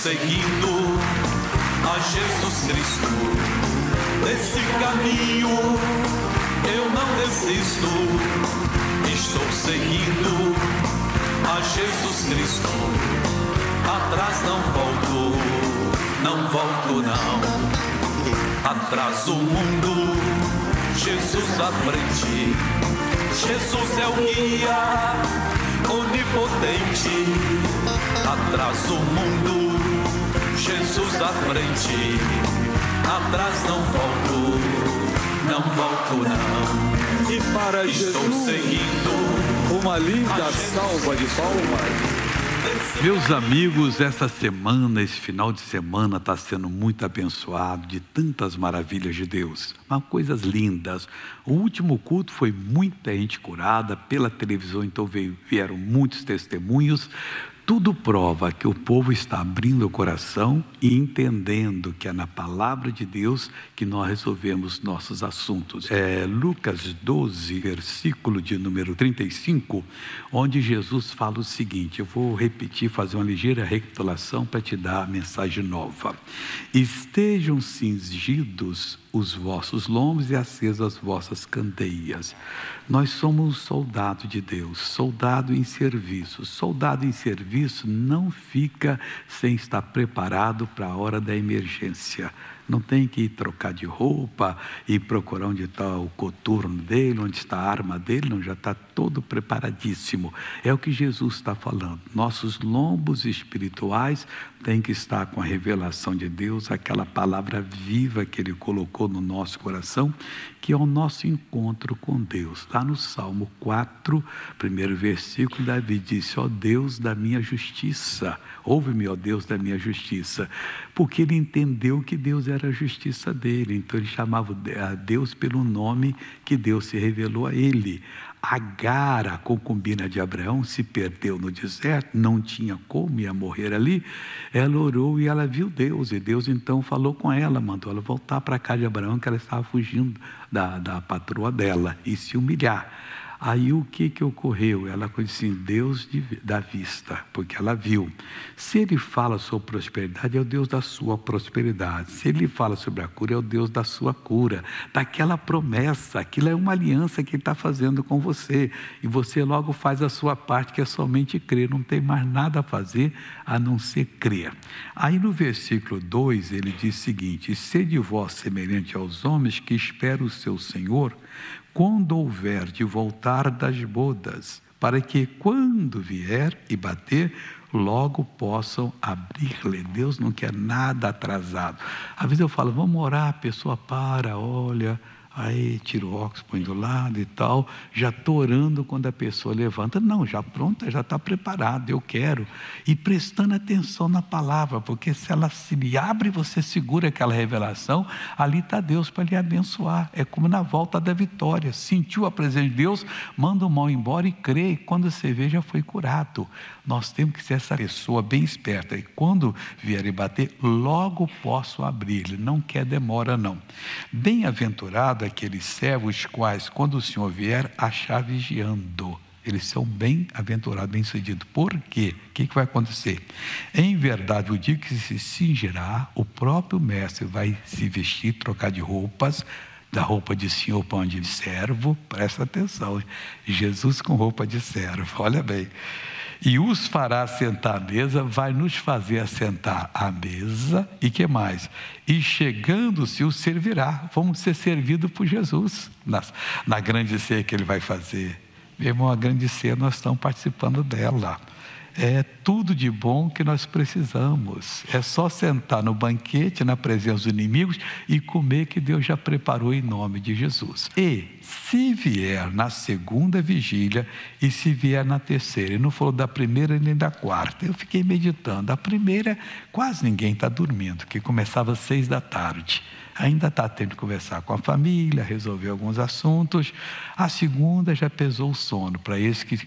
seguindo a Jesus Cristo. Desse caminho eu não desisto. Estou seguindo a Jesus Cristo. Atrás não volto, não volto não. Atrás o mundo, Jesus à frente. Jesus é o guia onipotente. Atrás o mundo, Jesus à frente. Atrás não volto, não volto não. E para Estou Jesus, seguindo uma linda salva de palmas. Meus amigos, essa semana, esse final de semana está sendo muito abençoado de tantas maravilhas de Deus, mas coisas lindas. O último culto foi muita gente curada pela televisão, então vieram muitos testemunhos. Tudo prova que o povo está abrindo o coração e entendendo que é na palavra de Deus que nós resolvemos nossos assuntos. Lucas 12, versículo de número 35, onde Jesus fala o seguinte, eu vou repetir, fazer uma ligeira recapitulação para te dar a mensagem nova. Estejam cingidos os vossos lombos e acesas as vossas candeias. Nós somos soldados de Deus, soldado em serviço. Soldado em serviço não fica sem estar preparado para a hora da emergência. Não tem que ir trocar de roupa e procurar onde está o coturno dele, onde está a arma dele, não, já está todo preparadíssimo. É o que Jesus está falando. Nossos lombos espirituais têm que estar com a revelação de Deus, aquela palavra viva que Ele colocou no nosso coração, que é o nosso encontro com Deus. Lá no Salmo 4, primeiro versículo, Davi disse, ó Deus da minha justiça, ouve-me, ó Deus da minha justiça, porque ele entendeu que Deus era a justiça dele, então ele chamava a Deus pelo nome que Deus se revelou a ele. Agar, a concubina de Abraão, se perdeu no deserto, não tinha como, ia morrer ali. Ela orou e ela viu Deus, e Deus então falou com ela, mandou ela voltar para a casa de Abraão, que ela estava fugindo da patroa dela, e se humilhar. Aí o que ocorreu? Ela disse assim, Deus da vista, porque ela viu. Se Ele fala sobre prosperidade, é o Deus da sua prosperidade. Se Ele fala sobre a cura, é o Deus da sua cura. Daquela promessa, aquilo é uma aliança que Ele está fazendo com você. E você logo faz a sua parte, que é somente crer. Não tem mais nada a fazer a não ser crer. Aí no versículo 2, ele diz o seguinte, sede vós semelhante aos homens que esperam o seu Senhor, quando houver de voltar das bodas, para que quando vier e bater, logo possam abrir-lhe. Deus não quer nada atrasado. Às vezes eu falo, vamos orar, a pessoa para, olha, aí tira o óculos, põe do lado e tal, já estou orando quando a pessoa levanta. Não, já pronta, já está preparada, eu quero. E prestando atenção na palavra, porque se ela se lhe abre, você segura aquela revelação, ali está Deus para lhe abençoar. É como na volta da vitória, sentiu a presença de Deus, manda o mal embora e crê, e quando você vê, já foi curado. Nós temos que ser essa pessoa bem esperta, e quando vier e bater, logo posso abrir. Ele não quer demora não. Bem-aventurado aqueles servos quais, quando o Senhor vier, achar vigiando. Eles são bem-aventurados, bem-sucedidos. Por quê? O que vai acontecer? Em verdade, o dia que se cingirá, o próprio mestre vai se vestir, trocar de roupas, da roupa de senhor para de servo. Presta atenção, Jesus com roupa de servo, olha bem. E os fará sentar à mesa, vai nos fazer assentar à mesa, e que mais? E chegando-se o servirá, vamos ser servidos por Jesus, na grande ceia que Ele vai fazer. Meu irmão, a grande ceia nós estamos participando dela. É tudo de bom que nós precisamos. É só sentar no banquete, na presença dos inimigos, e comer, que Deus já preparou em nome de Jesus. E se vier na segunda vigília, e se vier na terceira, ele não falou da primeira nem da quarta. Eu fiquei meditando. A primeira, quase ninguém está dormindo, que começava às 6 da tarde. Ainda está tendo que conversar com a família, resolver alguns assuntos. A segunda já pesou o sono. Para eles que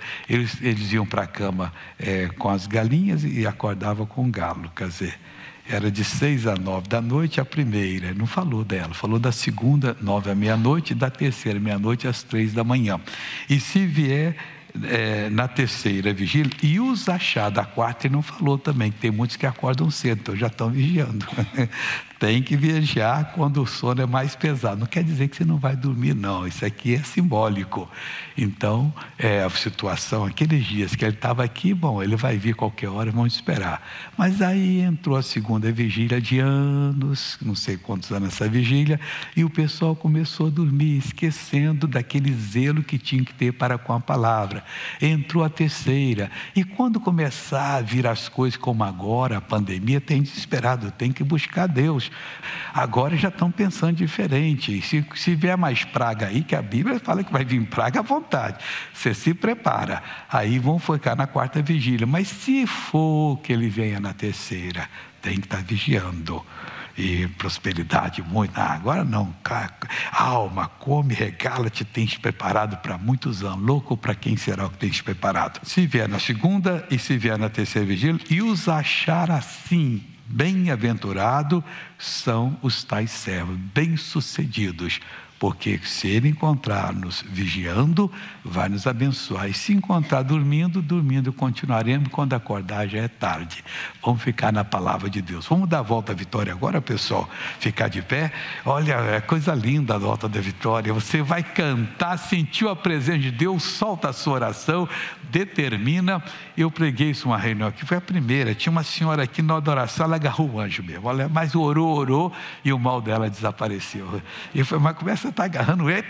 eles iam para a cama com as galinhas e acordavam com o galo. Quer dizer, era de 6 a 9 da noite a primeira. Não falou dela, falou da segunda, 9 à meia-noite, e da terceira, meia-noite às 3 da manhã. E se vier na terceira vigília, e os achar da quarta, ele não falou também, que tem muitos que acordam cedo, então já estão vigiando. Tem que vigiar quando o sono é mais pesado. Não quer dizer que você não vai dormir, não. Isso aqui é simbólico. Então, a situação, aqueles dias que ele estava aqui, bom, ele vai vir qualquer hora, vamos esperar. Mas aí entrou a segunda vigília de anos, não sei quantos anos essa vigília, e o pessoal começou a dormir, esquecendo daquele zelo que tinha que ter para com a palavra. Entrou a terceira, e quando começar a vir as coisas como agora, a pandemia, tem desesperado, tem que buscar Deus. Agora já estão pensando diferente. Se vier mais praga aí, que a Bíblia fala que vai vir praga à vontade, você se prepara. Aí vão focar na quarta vigília. Mas se for que ele venha na terceira, tem que estar vigiando. E prosperidade muito. Agora não. Alma, come, regala-te, tens preparado para muitos anos. Louco para quem será o que tens preparado. Se vier na segunda e se vier na terceira vigília, e os achar assim, bem-aventurado são os tais servos, bem-sucedidos, porque se ele encontrar-nos vigiando, vai nos abençoar, e se encontrar dormindo, continuaremos, quando acordar já é tarde. Vamos ficar na palavra de Deus. Vamos dar a volta à vitória agora, pessoal, ficar de pé. Olha, é coisa linda a volta da vitória. Você vai cantar, sentiu a presença de Deus, solta a sua oração, determina. Eu preguei isso uma reunião aqui, foi a primeira. Tinha uma senhora aqui na adoração, ela agarrou o anjo mesmo. Olha, mas orou, e o mal dela desapareceu. E foi, mas começa a estar agarrando ele,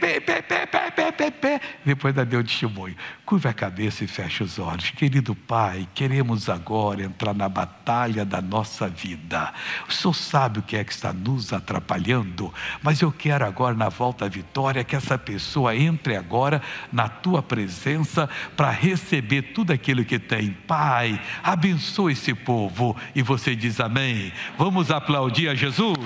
depois deu testemunho. Curva a cabeça e fecha os olhos. Querido Pai, queremos agora entrar na batalha da nossa vida. O Senhor sabe o que é que está nos atrapalhando, mas eu quero agora, na volta à vitória, que essa pessoa entre agora na Tua presença para receber tudo aquilo que tem. Pai, abençoa esse povo. E você diz amém. Vamos aplaudir a Jesus?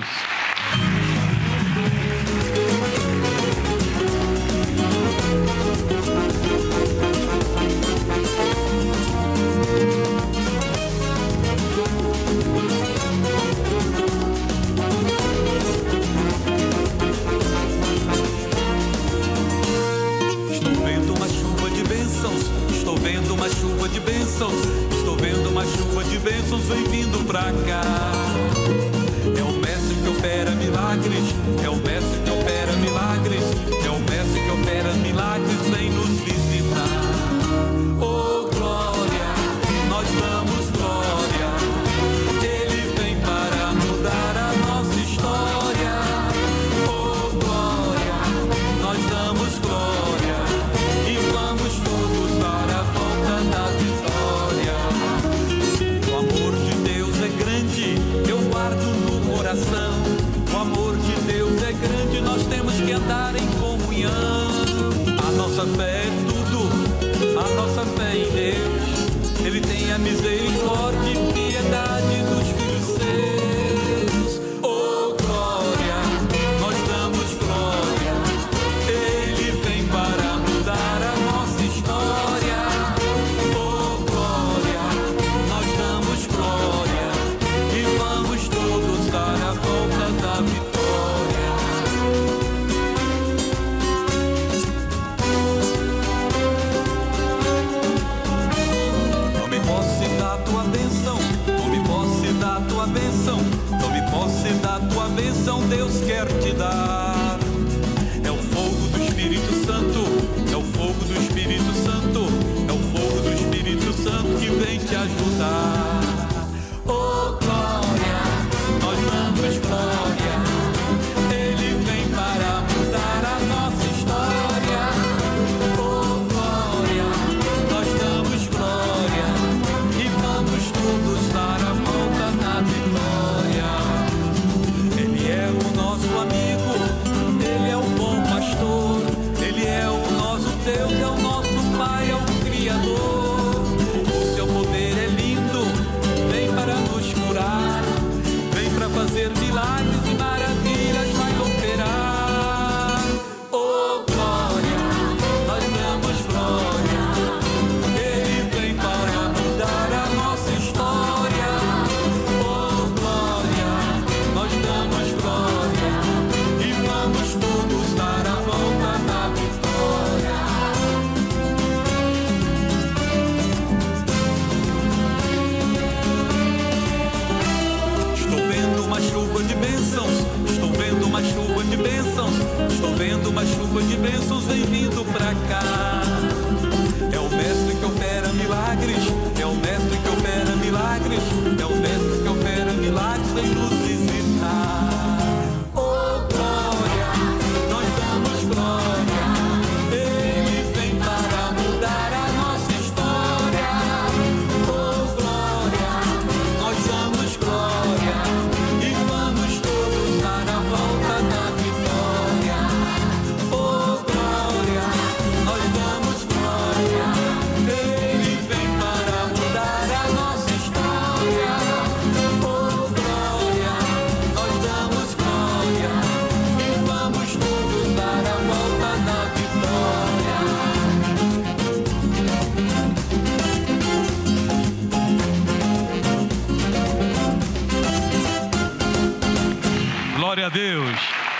Estou vendo uma chuva de bênçãos vem vindo pra cá. É o mestre que opera milagres, é o mestre que opera milagres, é o mestre que opera milagres, vem nos visitar. Oh glória, nós damos glória, Ele vem para mudar a nossa história. Oh glória, nós damos glória e vamos todos para a volta da vitória. O amor de Deus é grande,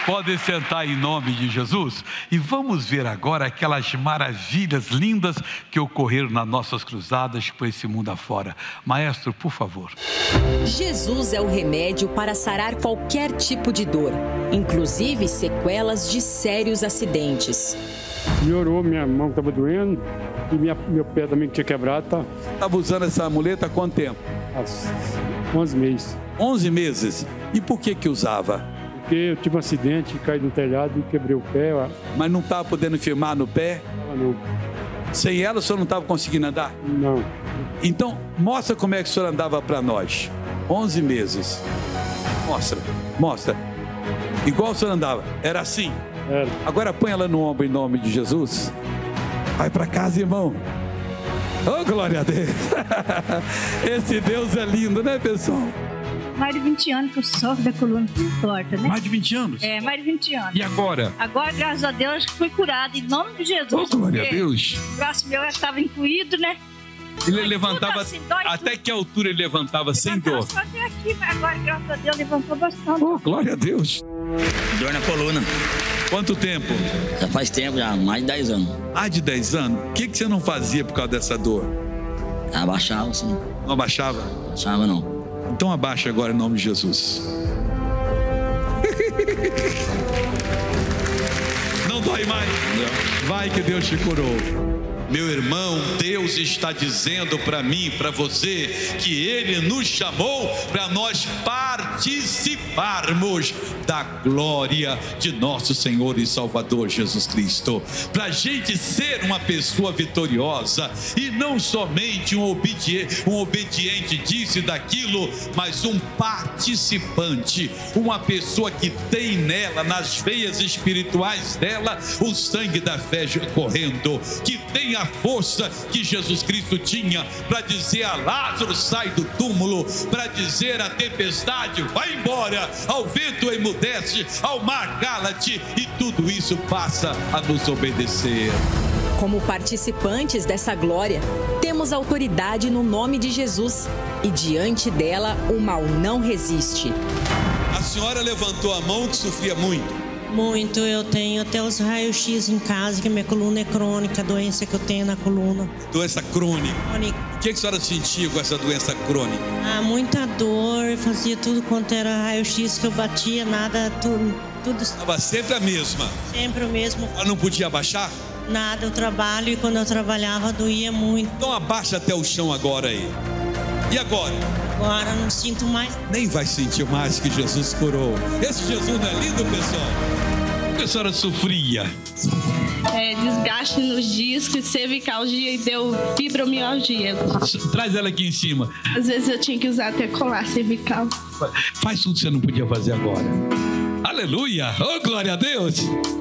Podem sentar em nome de Jesus. E vamos ver agora aquelas maravilhas lindas que ocorreram nas nossas cruzadas por esse mundo afora. Maestro, por favor. Jesus é o remédio para sarar qualquer tipo de dor, inclusive sequelas de sérios acidentes. Melhorou, minha mão estava doendo e meu pé também que tinha quebrado. Estava usando essa muleta há quanto tempo? Há 11 meses. 11 meses. E por que usava? Porque eu tive um acidente, caí no telhado e quebrei o pé. Mas não estava podendo firmar no pé? Não. Sem ela o senhor não estava conseguindo andar? Não. Então, mostra como é que o senhor andava para nós. 11 meses. Mostra. Igual o senhor andava. Era assim? Era. Agora põe ela no ombro em nome de Jesus. Vai para casa, irmão. Oh, glória a Deus. Esse Deus é lindo, né, pessoal? Mais de 20 anos que eu sofro da coluna torta, né? Mais de 20 anos? É, mais de 20 anos. E agora? Agora, graças a Deus, fui curado em nome de Jesus. Oh, glória a Deus. O braço meu estava incluído, né? Ele levantava, assim, até que altura ele levantava sem dor? Só até aqui, mas agora, graças a Deus, levantou bastante. Oh, glória a Deus. Dor na coluna. Quanto tempo? Já faz tempo, já mais de 10 anos. Mais de 10 anos? O que você não fazia por causa dessa dor? Abaixava, sim. Não abaixava? Abaixava, não. Então abaixa agora em nome de Jesus. Não dói mais. Vai que Deus te curou. Meu irmão, Deus está dizendo para mim e para você que Ele nos chamou para nós participarmos da glória de nosso Senhor e Salvador Jesus Cristo. Para a gente ser uma pessoa vitoriosa e não somente um obediente disso e daquilo, mas um participante, uma pessoa que tem nela, nas veias espirituais dela, o sangue da fé correndo, que tem a força que Jesus Cristo tinha para dizer a Lázaro: sai do túmulo, para dizer à tempestade: vai embora, ao vento emudece, ao mar cala-te, e tudo isso passa a nos obedecer. Como participantes dessa glória, temos autoridade no nome de Jesus e diante dela o mal não resiste. A senhora levantou a mão que sofria muito. Muito, eu tenho até os raios-x em casa, que minha coluna é crônica, a doença que eu tenho na coluna. Doença crônica. Crônica. O que a senhora sentia com essa doença crônica? Muita dor, fazia tudo quanto era raio-x que eu batia, nada, tudo. Estava sempre a mesma. Sempre o mesmo. Ela não podia abaixar? Nada, eu trabalho e quando eu trabalhava doía muito. Então abaixa até o chão agora aí. E agora? Agora não sinto mais. Nem vai sentir mais que Jesus curou. Esse Jesus não é lindo, pessoal? O que a senhora sofria? Desgaste nos discos, cervicalgia e deu fibromialgia. Traz ela aqui em cima. Às vezes eu tinha que usar até colar cervical. Faz tudo que você não podia fazer agora. Aleluia! Oh, glória a Deus!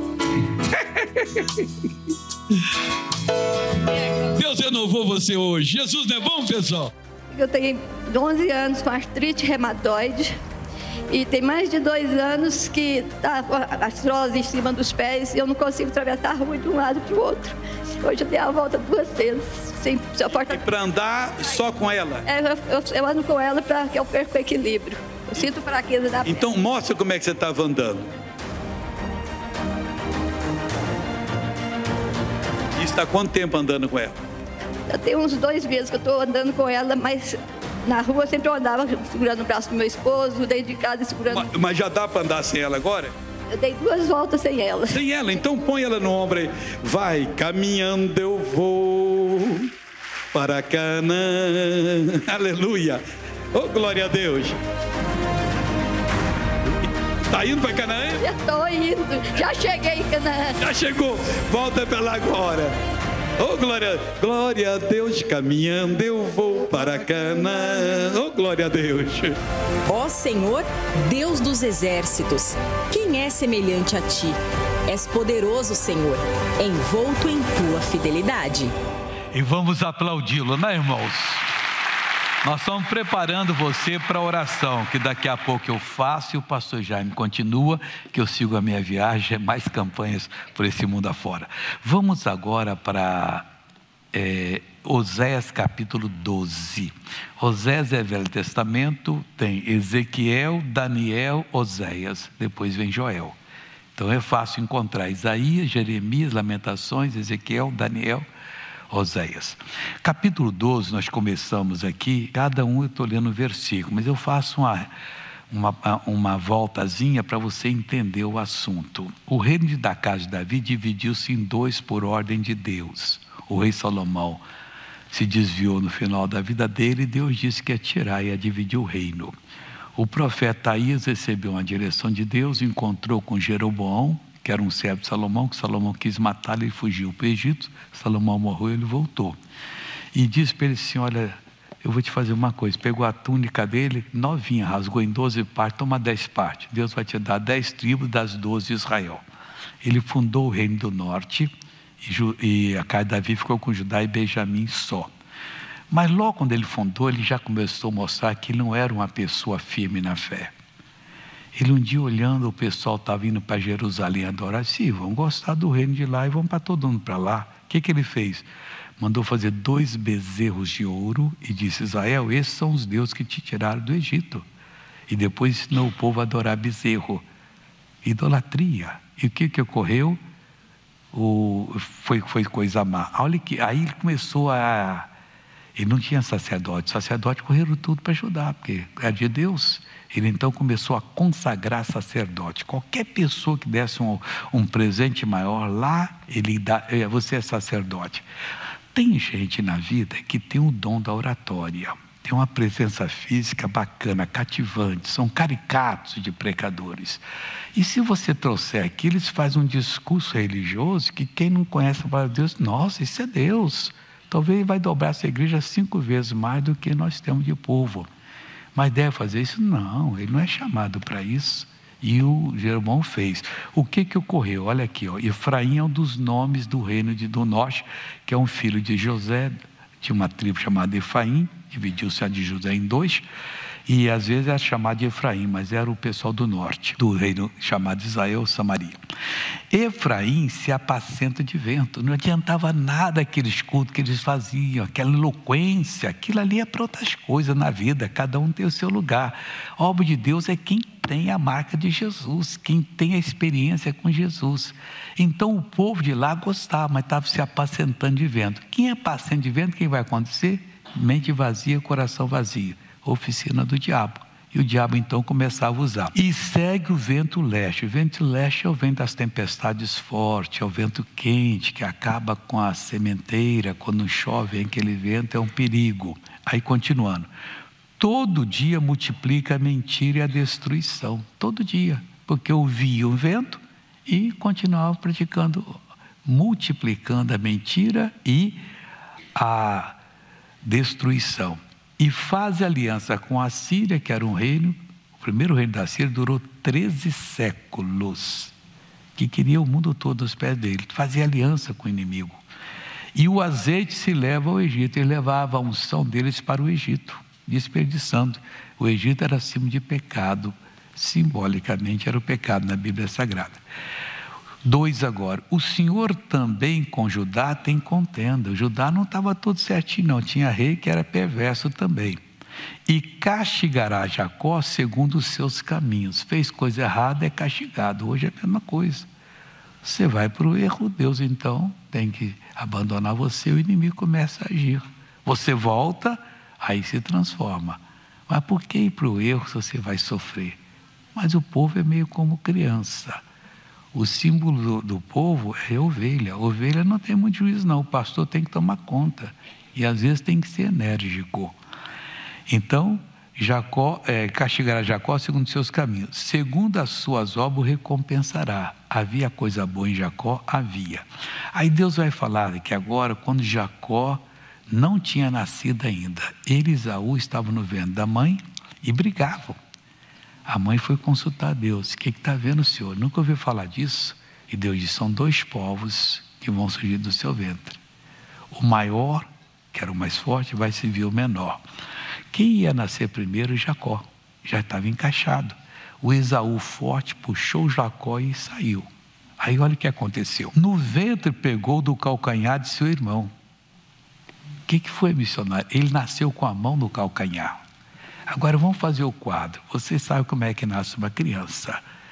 Deus renovou você hoje. Jesus não é bom, pessoal? Eu tenho 11 anos com artrite reumatoide e tem mais de 2 anos que está a artrose em cima dos pés e eu não consigo atravessar a rua de um lado para o outro. Hoje eu dei a volta 2 vezes. Sem porta... E para andar só com ela? Eu ando com ela para que eu perca o equilíbrio. Eu sinto fraqueza da perna. Então mostra como é que você estava andando. E está há quanto tempo andando com ela? Eu tenho uns 2 meses que eu estou andando com ela, mas na rua sempre eu andava segurando o braço do meu esposo, dentro de casa segurando... Mas já dá para andar sem ela agora? Eu dei 2 voltas sem ela. Sem ela? Então põe ela no ombro aí. Vai, caminhando eu vou para Canaã. Aleluia. Oh, glória a Deus. Tá indo para Canaã? Já estou indo. Já cheguei em Canaã. Já chegou. Volta para lá agora. Oh, glória a Deus, caminhando eu vou para Canaã. Oh, glória a Deus. Ó Senhor, Deus dos exércitos, quem é semelhante a ti? És poderoso, Senhor, envolto em tua fidelidade. E vamos aplaudi-lo, né, irmãos? Nós estamos preparando você para a oração, que daqui a pouco eu faço e o pastor Jaime continua, que eu sigo a minha viagem, mais campanhas por esse mundo afora. Vamos agora para Oséias capítulo 12. Oséias é Velho Testamento, tem Ezequiel, Daniel, Oséias, depois vem Joel. Então é fácil encontrar Isaías, Jeremias, Lamentações, Ezequiel, Daniel, Oséias. Capítulo 12, nós começamos aqui, cada um eu estou lendo um versículo, mas eu faço uma voltazinha para você entender o assunto. O reino da casa de Davi dividiu-se em dois por ordem de Deus. O rei Salomão se desviou no final da vida dele e Deus disse que ia tirar e ia dividir o reino. O profeta Aías recebeu uma direção de Deus, encontrou com Jeroboão, que era um servo de Salomão, que Salomão quis matá-lo, ele fugiu para o Egito, Salomão morreu, ele voltou. E disse para ele assim, olha, eu vou te fazer uma coisa, pegou a túnica dele, novinha, rasgou em 12 partes, toma 10 partes, Deus vai te dar 10 tribos das 12 de Israel. Ele fundou o reino do norte, e a casa de Davi ficou com Judá e Benjamim só. Mas logo quando ele fundou, ele já começou a mostrar que ele não era uma pessoa firme na fé. Ele um dia olhando, o pessoal estava indo para Jerusalém adorar, sim, vão gostar do reino de lá e vão para todo mundo para lá. O que ele fez? Mandou fazer 2 bezerros de ouro e disse, Israel, esses são os deuses que te tiraram do Egito. E depois ensinou o povo a adorar bezerro. Idolatria. E o que ocorreu? Foi coisa má. Olha que aí ele começou a... Ele não tinha sacerdote correram tudo para ajudar, porque era de Deus. Ele então começou a consagrar sacerdote. Qualquer pessoa que desse um presente maior lá, ele dá, você é sacerdote. Tem gente na vida que tem o dom da oratória, tem uma presença física bacana, cativante, são caricatos de pecadores. E se você trouxer aqui, eles fazem um discurso religioso que quem não conhece a palavra de Deus, nossa, isso é Deus. Talvez vai dobrar essa igreja 5 vezes mais do que nós temos de povo. Mas deve fazer isso? Não, ele não é chamado para isso. E o Jeroboão fez. O que ocorreu? Olha aqui, ó. Efraim é um dos nomes do reino do norte, que é um filho de José, tinha uma tribo chamada Efraim, dividiu-se a de José em 2, e às vezes era chamado de Efraim, mas era o pessoal do norte, do reino chamado Israel, Samaria. Efraim se apacenta de vento, não adiantava nada aqueles cultos que eles faziam, aquela eloquência, aquilo ali é para outras coisas na vida, cada um tem o seu lugar. A obra de Deus é quem tem a marca de Jesus, quem tem a experiência com Jesus. Então o povo de lá gostava, mas estava se apacentando de vento. Quem é apacenta de vento, quem vai acontecer? Mente vazia, coração vazio. Oficina do diabo. E o diabo então começava a usar. E segue o vento leste. O vento leste é o vento das tempestades fortes, é o vento quente que acaba com a sementeira. Quando chove, vem aquele vento, é um perigo. Aí continuando. Todo dia multiplica a mentira e a destruição. Todo dia. Porque ouvia o vento e continuava praticando, multiplicando a mentira e a destruição. E faz aliança com a Síria, que era um reino, o primeiro reino da Síria durou 13 séculos, que queria o mundo todo aos pés dele, fazia aliança com o inimigo. E o azeite se leva ao Egito, ele levava a unção deles para o Egito, desperdiçando. O Egito era símbolo de pecado, simbolicamente era o pecado na Bíblia Sagrada. 2 agora, o Senhor também com Judá tem contenda. O Judá não estava tudo certinho não, tinha rei que era perverso também. E castigará Jacó segundo os seus caminhos. Fez coisa errada, é castigado. Hoje é a mesma coisa. Você vai para o erro, Deus então tem que abandonar você, o inimigo começa a agir. Você volta, aí se transforma. Mas por que ir para o erro se você vai sofrer? Mas o povo é meio como criança. O símbolo do povo é ovelha. Ovelha não tem muito juízo não, o pastor tem que tomar conta. E às vezes tem que ser enérgico. Então, castigará Jacó segundo seus caminhos. Segundo as suas obras o recompensará. Havia coisa boa em Jacó? Havia. Aí Deus vai falar que agora, quando Jacó não tinha nascido ainda, ele e Esaú estavam no ventre da mãe e brigavam. A mãe foi consultar a Deus. O que está vendo o Senhor? Nunca ouviu falar disso? E Deus disse, são 2 povos que vão surgir do seu ventre. O maior, que era o mais forte, vai servir o menor. Quem ia nascer primeiro? Jacó. Já estava encaixado. O Esaú forte puxou Jacó e saiu. Aí olha o que aconteceu. No ventre pegou do calcanhar de seu irmão. O que foi, missionário? Ele nasceu com a mão no calcanhar. Agora vamos fazer o quadro. Você sabe como é que nasce uma criança.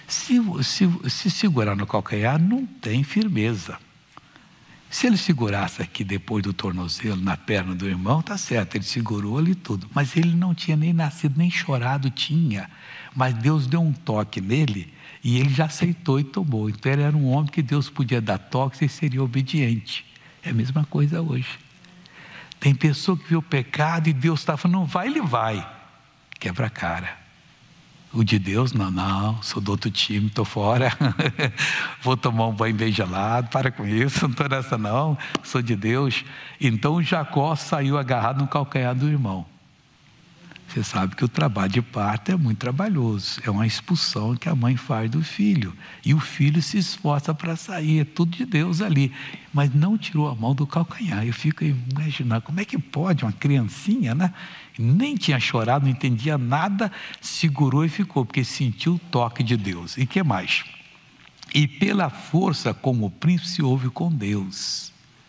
Se segurar no calcanhar, não tem firmeza. Se ele segurasse aqui depois do tornozelo, na perna do irmão, tá certo, ele segurou ali tudo. Mas ele não tinha nem nascido, nem chorado tinha. Mas Deus deu um toque nele e ele já aceitou e tomou. Então ele era um homem que Deus podia dar toques e seria obediente. É a mesma coisa hoje. Tem pessoa que viu o pecado e Deus está falando, não vai, ele vai. Quebra a cara. O de Deus, não, sou do outro time, estou fora. Vou tomar um banho bem gelado, para com isso, não estou nessa não, sou de Deus. Então Jacó saiu agarrado no calcanhar do irmão. Você sabe que o trabalho de parto é muito trabalhoso, é uma expulsão que a mãe faz do filho, e o filho se esforça para sair, é tudo de Deus ali, mas não tirou a mão do calcanhar. Eu fico imaginando, como é que pode uma criancinha, né? Nem tinha chorado, não entendia nada, segurou e ficou, porque sentiu o toque de Deus. E que mais? E pela força como o príncipe houve com Deus.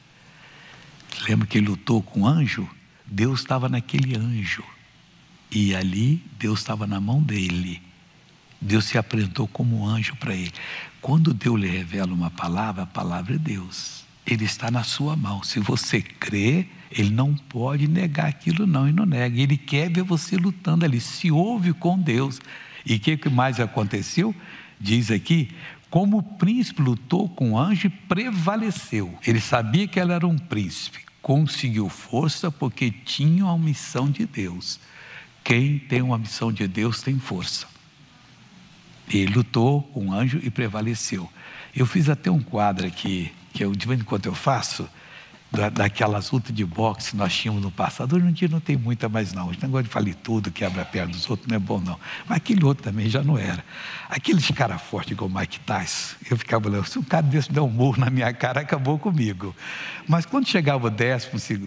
Lembra que ele lutou com o anjo? Deus estava naquele anjo. E ali Deus estava na mão dele. Deus se apresentou como um anjo para ele. Quando Deus lhe revela uma palavra, a palavra é Deus. Ele está na sua mão. Se você crê, ele não pode negar aquilo não, e não nega. Ele quer ver você lutando ali. Se ouve com Deus. E o que mais aconteceu? Diz aqui, como o príncipe lutou com o anjo e prevaleceu. Ele sabia que ela era um príncipe. Conseguiu força porque tinha uma missão de Deus. Quem tem uma missão de Deus tem força. Ele lutou com o anjo e prevaleceu. Eu fiz até um quadro aqui, que eu, de vez em quando eu faço, daquelas lutas de boxe que nós tínhamos no passado. Hoje em dia não tem muita mais não. Esse negócio de falir tudo, quebra a perna dos outros, não é bom não. Mas aquele outro também já não era. Aqueles caras fortes igual o Mike Tyson, eu ficava olhando, se um cara desse der um murro na minha cara, acabou comigo. Mas quando chegava o 10º,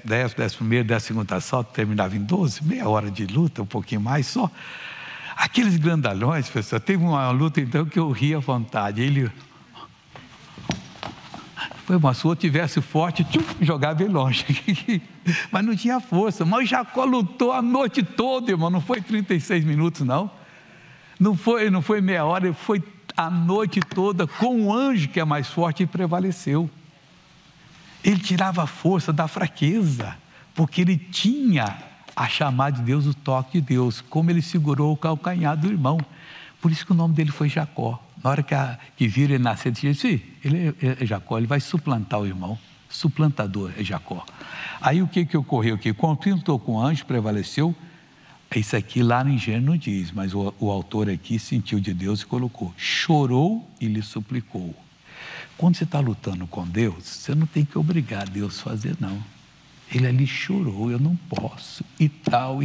12º assalto, terminava em 12, meia hora de luta, um pouquinho mais só. Aqueles grandalhões, pessoal, teve uma luta então que eu ria à vontade. Ele... Foi, mas se o outro tivesse forte, jogava ele longe. Mas não tinha força. Mas Jacó lutou a noite toda, irmão. Não foi 36 minutos, não. Não foi meia hora, foi a noite toda com um anjo que é mais forte e prevaleceu. Ele tirava a força da fraqueza, porque ele tinha a chamada de Deus, o toque de Deus, como ele segurou o calcanhar do irmão. Por isso que o nome dele foi Jacó. Na hora que viram ele nascer, disse, ele é Jacó, ele vai suplantar o irmão. Suplantador é Jacó. Aí o que ocorreu aqui? Quando lutou com o anjo, prevaleceu. Isso aqui lá no Gênesis não diz, mas o autor aqui sentiu de Deus e colocou. Chorou e lhe suplicou. Quando você está lutando com Deus, você não tem que obrigar Deus a fazer, não. Ele ali chorou, eu não posso, e tal,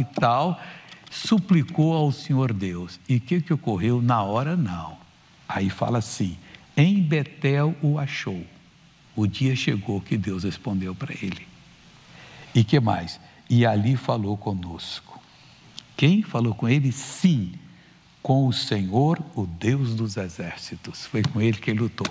suplicou ao Senhor Deus. E o que ocorreu? Na hora, não. Aí fala assim, em Betel o achou. O dia chegou que Deus respondeu para ele. E que mais? E ali falou conosco. Quem falou com ele? Sim, com o Senhor, o Deus dos exércitos. Foi com ele que ele lutou.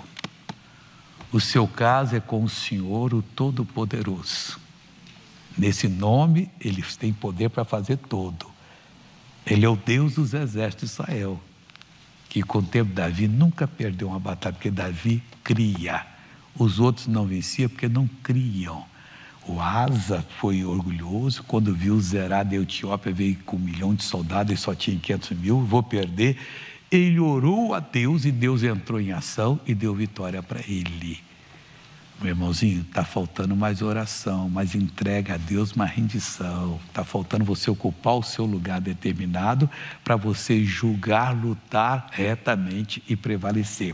O seu caso é com o Senhor, o Todo-Poderoso. Nesse nome, ele tem poder para fazer tudo. Ele é o Deus dos exércitos de Israel, que com o tempo Davi nunca perdeu uma batalha, porque Davi cria. Os outros não venciam porque não criam. O Asa foi orgulhoso, quando viu Zerá da Etiópia, veio com 1 milhão de soldados e só tinha 500 mil, vou perder. Ele orou a Deus e Deus entrou em ação e deu vitória para ele. Meu irmãozinho, está faltando mais oração, mais entrega a Deus, mais rendição. Está faltando você ocupar o seu lugar determinado para você julgar, lutar retamente e prevalecer.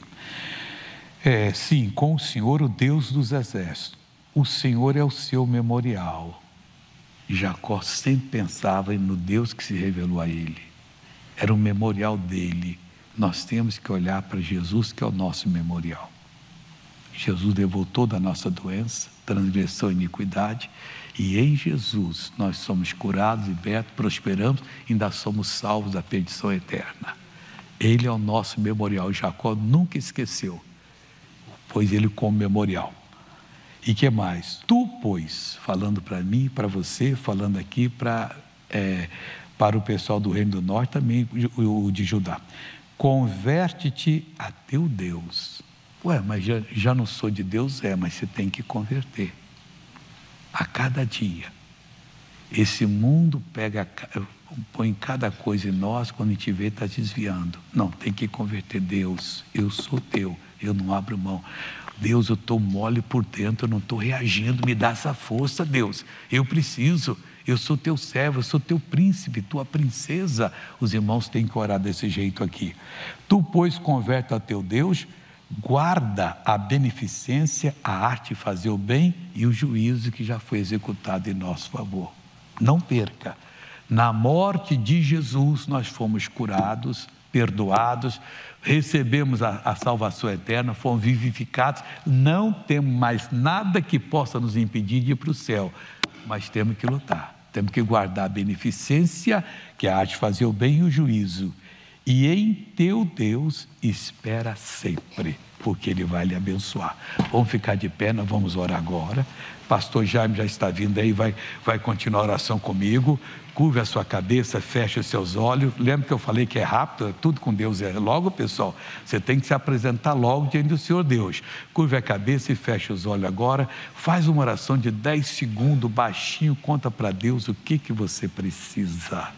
Sim, com o Senhor, o Deus dos exércitos. O Senhor é o seu memorial. Jacó sempre pensava no Deus que se revelou a ele. Era o memorial dele. Nós temos que olhar para Jesus, que é o nosso memorial. Jesus levou toda a nossa doença, transgressão e iniquidade, e em Jesus nós somos curados, libertos, prosperamos, ainda somos salvos da perdição eterna. Ele é o nosso memorial. Jacó nunca esqueceu, pois ele como memorial. E que mais? Tu, pois, falando para mim, para você, falando aqui para o pessoal do Reino do Norte, também o de Judá. converte-te a teu Deus. Ué, mas já não sou de Deus? Mas você tem que converter. A cada dia. Esse mundo põe cada coisa em nós, quando a gente vê, está desviando. Não, tem que converter. Deus, eu sou teu, eu não abro mão. Deus, eu estou mole por dentro, eu não estou reagindo, me dá essa força, Deus, eu preciso, eu sou teu servo, eu sou teu príncipe, tua princesa. Os irmãos têm que orar desse jeito aqui. Tu, pois, converte a teu Deus, guarda a beneficência, a arte de fazer o bem e o juízo que já foi executado em nosso favor. Não perca. Na morte de Jesus nós fomos curados, perdoados, recebemos a salvação eterna, fomos vivificados, não temos mais nada que possa nos impedir de ir para o céu, mas temos que lutar, temos que guardar a beneficência, que é a arte de fazer o bem e o juízo, e em teu Deus espera sempre, porque Ele vai lhe abençoar. Vamos ficar de pé, nós vamos orar agora. Pastor Jaime já está vindo aí, vai continuar a oração comigo. Curve a sua cabeça, feche os seus olhos. Lembra que eu falei que é rápido? Tudo com Deus é logo, pessoal. Você tem que se apresentar logo diante do Senhor Deus. Curve a cabeça e feche os olhos agora. Faz uma oração de 10 segundos, baixinho. Conta para Deus o que você precisa.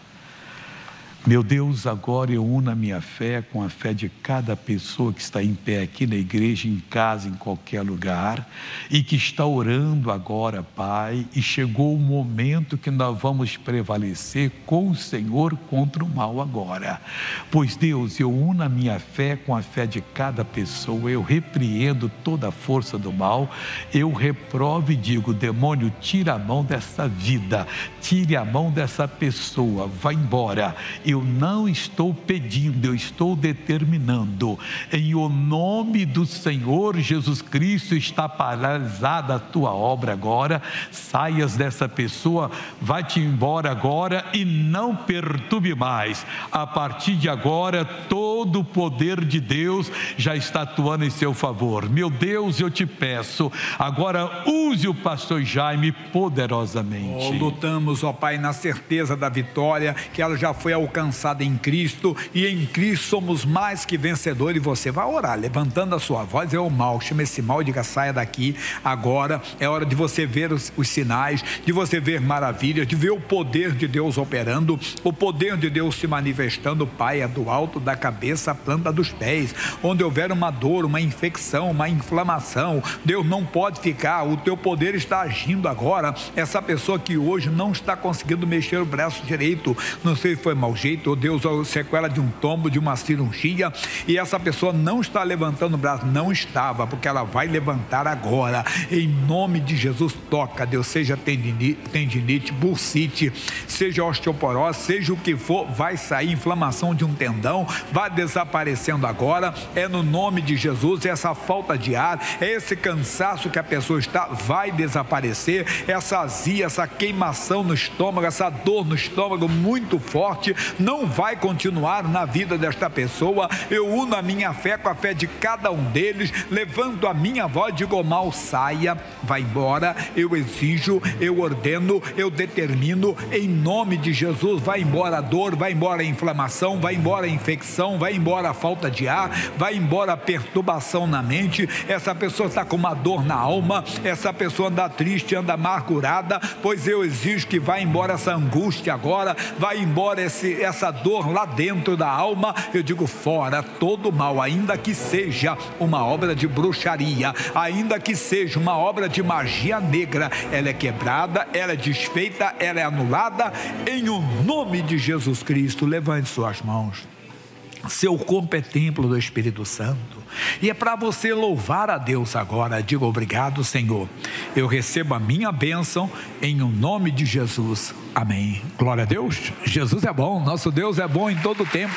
Meu Deus, agora eu uno a minha fé com a fé de cada pessoa que está em pé aqui na igreja, em casa, em qualquer lugar, e que está orando agora, Pai, e chegou o momento que nós vamos prevalecer com o Senhor contra o mal agora. Pois, Deus, eu uno a minha fé com a fé de cada pessoa, eu repreendo toda a força do mal, eu reprovo e digo: demônio, tira a mão dessa vida, tire a mão dessa pessoa, vai embora. Eu não estou pedindo, eu estou determinando. Em o nome do Senhor Jesus Cristo, está paralisada a tua obra agora. Saias dessa pessoa, vai-te embora agora e não perturbe mais. A partir de agora, todo o poder de Deus já está atuando em seu favor. Meu Deus, eu te peço, agora use o pastor Jaime poderosamente. Lutamos, ó Pai, na certeza da vitória, que ela já foi alcançada em Cristo, e em Cristo somos mais que vencedores. E você vai orar, levantando a sua voz: é o mal, chama esse mal, diga: saia daqui agora. É hora de você ver os sinais, de você ver maravilhas, de ver o poder de Deus operando, o poder de Deus se manifestando. Pai, é do alto da cabeça à planta dos pés. Onde houver uma dor, uma infecção, uma inflamação, Deus não pode ficar, o teu poder está agindo agora. Essa pessoa que hoje não está conseguindo mexer o braço direito, não sei se foi mau jeito, ou Deus, sequela de um tombo, de uma cirurgia, e essa pessoa não está levantando o braço, não estava, porque ela vai levantar agora, em nome de Jesus. Toca, Deus, seja tendinite, bursite, seja osteoporose, seja o que for, vai sair. Inflamação de um tendão, vai desaparecendo agora, é no nome de Jesus. Essa falta de ar, esse cansaço que a pessoa está, vai desaparecer. Essa azia, essa queimação no estômago, essa dor no estômago muito forte, não vai continuar na vida desta pessoa. Eu uno a minha fé com a fé de cada um deles, levanto a minha voz, digo: mal, saia, vai embora. Eu exijo, eu ordeno, eu determino, em nome de Jesus. Vai embora a dor, vai embora a inflamação, vai embora a infecção, vai embora a falta de ar, vai embora a perturbação na mente. Essa pessoa está com uma dor na alma, essa pessoa anda triste, anda amargurada, pois eu exijo que vá embora essa angústia agora, vai embora essa dor lá dentro da alma. Eu digo: fora todo mal, ainda que seja uma obra de bruxaria, ainda que seja uma obra de magia negra, ela é quebrada, ela é desfeita, ela é anulada, em o nome de Jesus Cristo. Levante suas mãos. Seu corpo é templo do Espírito Santo, e é para você louvar a Deus agora. Diga: obrigado, Senhor, eu recebo a minha bênção em o nome de Jesus, amém. Glória a Deus. Jesus é bom, nosso Deus é bom em todo tempo.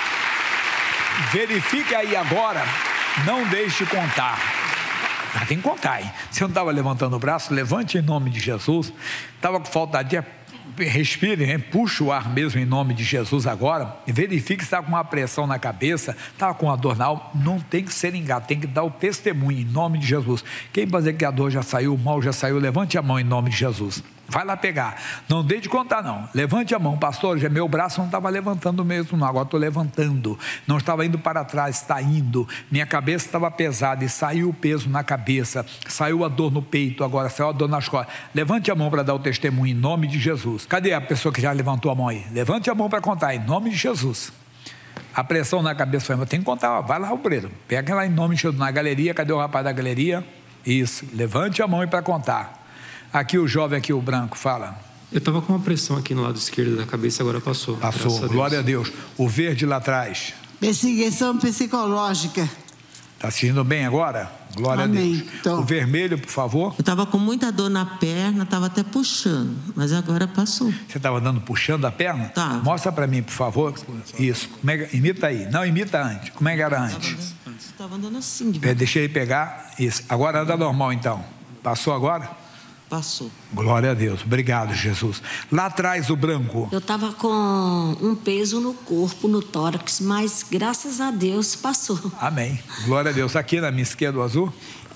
Verifique aí agora, não deixe de contar. Tem que contar, hein? Se eu não estava levantando o braço, levante em nome de Jesus. Estava com falta de ar, respire, hein? Puxa o ar mesmo em nome de Jesus agora, e verifique se está com uma pressão na cabeça, está com uma dor na alma. Não tem que ser engano, tem que dar o testemunho em nome de Jesus. Quem vai dizer que a dor já saiu, o mal já saiu, levante a mão em nome de Jesus. Vai lá pegar. Não deixe de contar, não. Levante a mão, pastor. Já meu braço não estava levantando mesmo, não. Agora estou levantando. Não estava indo para trás, está indo. Minha cabeça estava pesada e saiu o peso na cabeça. Saiu a dor no peito, agora saiu a dor nas costas. Levante a mão para dar o testemunho em nome de Jesus. Cadê a pessoa que já levantou a mão aí? Levante a mão para contar em nome de Jesus. A pressão na cabeça foi, tem que contar. Vai lá, obreiro. Pega lá em nome de Jesus. Na galeria, cadê o rapaz da galeria? Isso. Levante a mão aí para contar. Aqui o jovem, aqui o branco, fala. Eu estava com uma pressão aqui no lado esquerdo da cabeça, agora passou. Passou, glória a Deus. O verde lá atrás. Perseguição psicológica. Está sentindo bem agora? Glória a Deus. Então, o vermelho, por favor. Eu estava com muita dor na perna, estava até puxando, mas agora passou. Você estava dando puxando a perna? Tá. Mostra para mim, por favor. Isso. Como é que, imita aí. Não, imita antes. Como é que era antes? Estava andando assim. Deixa ele pegar. Isso. Agora anda normal, então. Passou agora? Passou. Glória a Deus. Obrigado, Jesus. Lá atrás, o branco. Eu estava com um peso no corpo, no tórax, mas graças a Deus passou. Amém. Glória a Deus. Aqui na minha esquerda, o azul.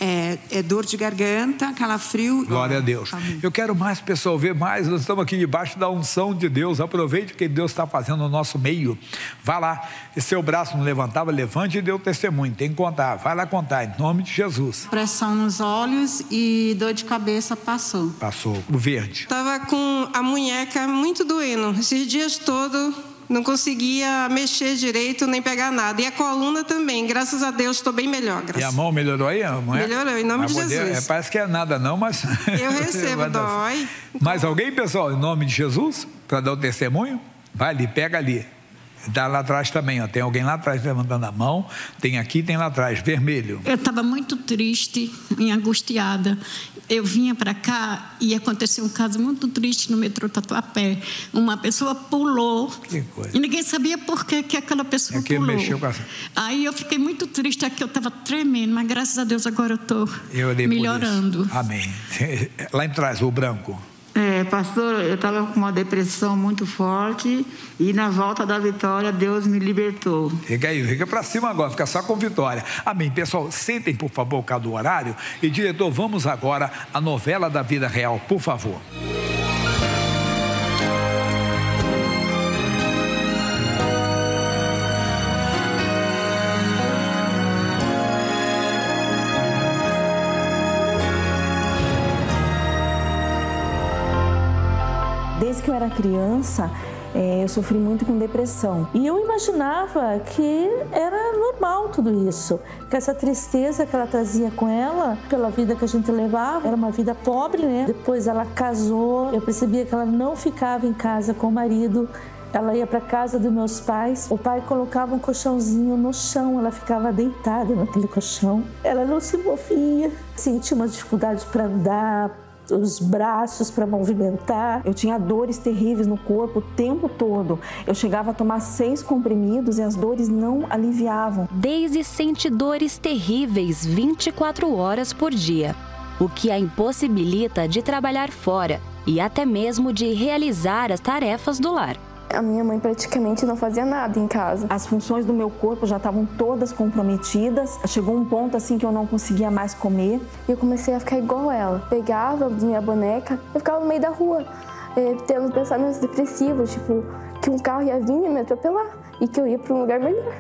É dor de garganta, calafrio. Glória a Deus. Amém. Eu quero mais pessoas ver mais. Nós estamos aqui debaixo da unção de Deus. Aproveite o que Deus está fazendo no nosso meio. Vá lá. Se seu braço não levantava, levante e dê o testemunho. Tem que contar. Vai lá contar, em nome de Jesus. Pressão nos olhos e dor de cabeça passou. Passou. O verde. Estava com a munheca muito doendo. Esses dias todos não conseguia mexer direito nem pegar nada. E a coluna também. Graças a Deus estou bem melhor. E a mão melhorou aí? A mão melhorou, em nome de Jesus. Parece que é nada não, mas... Eu recebo, dói. Mais alguém, pessoal, em nome de Jesus, para dar o testemunho? Vai ali, pega ali. Dá lá atrás também, ó. Tem alguém lá atrás levantando a mão. Tem aqui, tem lá atrás, vermelho. Eu estava muito triste e angustiada. Eu vinha para cá e aconteceu um caso muito triste no metrô Tatuapé. Uma pessoa pulou. Que coisa. E ninguém sabia por que aquela pessoa pulou. Mexeu com essa... Aí eu fiquei muito triste, aqui eu estava tremendo, mas graças a Deus agora eu estou melhorando. Amém. Lá atrás, o branco. Pastor, eu estava com uma depressão muito forte e na volta da vitória Deus me libertou. Fica aí, fica para cima agora, fica só com vitória. Amém. Pessoal, sentem por favor cada horário. E diretor, vamos agora à novela da vida real, por favor. Desde que eu era criança, eu sofri muito com depressão. E eu imaginava que era normal tudo isso. Que essa tristeza que ela trazia com ela, pela vida que a gente levava, era uma vida pobre, né? Depois ela casou, eu percebia que ela não ficava em casa com o marido. Ela ia para casa dos meus pais, o pai colocava um colchãozinho no chão, ela ficava deitada naquele colchão. Ela não se movia, sentia uma dificuldade para andar, os braços para movimentar. Eu tinha dores terríveis no corpo o tempo todo. Eu chegava a tomar 6 comprimidos e as dores não aliviavam. Daisy sente dores terríveis 24 horas por dia, o que a impossibilita de trabalhar fora e até mesmo de realizar as tarefas do lar. A minha mãe praticamente não fazia nada em casa. As funções do meu corpo já estavam todas comprometidas. Chegou um ponto assim que eu não conseguia mais comer. E eu comecei a ficar igual ela. Pegava minha boneca, eu ficava no meio da rua, tendo pensamentos depressivos, tipo, que um carro ia vir e me atropelar e que eu ia para um lugar melhor.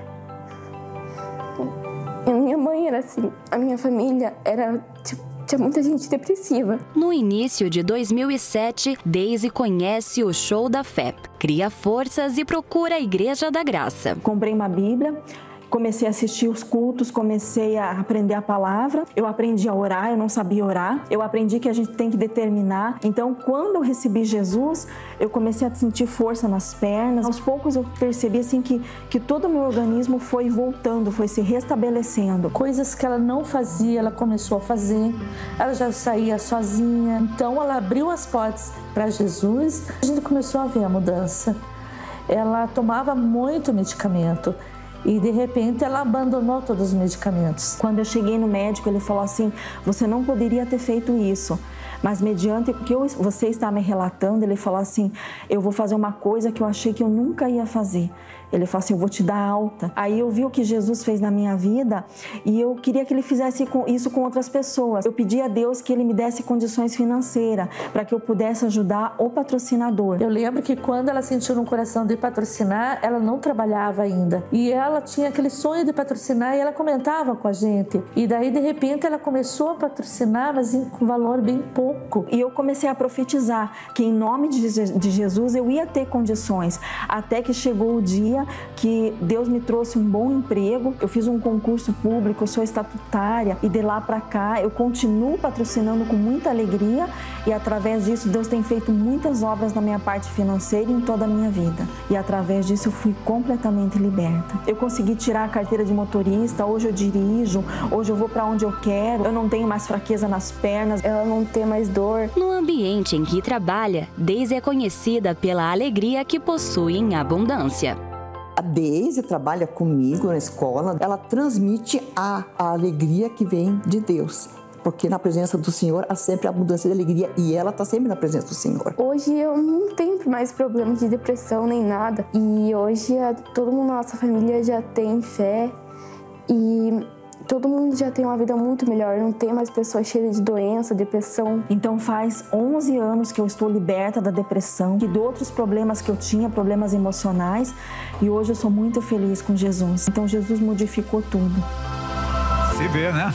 E a minha mãe era assim, a minha família era tipo, tinha muita gente depressiva. No início de 2007, Daisy conhece o Show da Fé, cria forças e procura a Igreja da Graça. Comprei uma Bíblia, comecei a assistir os cultos, comecei a aprender a palavra. Eu aprendi a orar, eu não sabia orar. Eu aprendi que a gente tem que determinar. Então, quando eu recebi Jesus, eu comecei a sentir força nas pernas. Aos poucos eu percebi assim que todo o meu organismo foi voltando, foi se restabelecendo. Coisas que ela não fazia, ela começou a fazer. Ela já saía sozinha. Então, ela abriu as portas para Jesus. A gente começou a ver a mudança. Ela tomava muito medicamento. E de repente ela abandonou todos os medicamentos. Quando eu cheguei no médico, ele falou assim: você não poderia ter feito isso, mas mediante o que você está me relatando, ele falou assim: eu vou fazer uma coisa que eu achei que eu nunca ia fazer. Ele falou assim, eu vou te dar alta. Aí eu vi o que Jesus fez na minha vida e eu queria que Ele fizesse isso com outras pessoas. Eu pedi a Deus que Ele me desse condições financeiras para que eu pudesse ajudar o patrocinador. Eu lembro que quando ela sentiu no coração de patrocinar, ela não trabalhava ainda. E ela tinha aquele sonho de patrocinar e ela comentava com a gente. E daí, de repente, ela começou a patrocinar, mas com valor bem pouco. E eu comecei a profetizar que em nome de Jesus eu ia ter condições. Até que chegou o dia que Deus me trouxe um bom emprego. Eu fiz um concurso público, eu sou estatutária e de lá para cá eu continuo patrocinando com muita alegria e através disso Deus tem feito muitas obras na minha parte financeira e em toda a minha vida. E através disso eu fui completamente liberta. Eu consegui tirar a carteira de motorista, hoje eu dirijo, hoje eu vou para onde eu quero, eu não tenho mais fraqueza nas pernas, ela não tem mais dor. No ambiente em que trabalha, Deise é conhecida pela alegria que possui em abundância. A Deise trabalha comigo na escola, ela transmite a alegria que vem de Deus. Porque na presença do Senhor há sempre abundância de alegria e ela está sempre na presença do Senhor. Hoje eu não tenho mais problemas de depressão nem nada. E hoje todo mundo na nossa família já tem fé e todo mundo já tem uma vida muito melhor, não tem mais pessoas cheias de doença, depressão. Então faz 11 anos que eu estou liberta da depressão e de outros problemas que eu tinha, problemas emocionais. E hoje eu sou muito feliz com Jesus. Então Jesus modificou tudo. Se vê, né?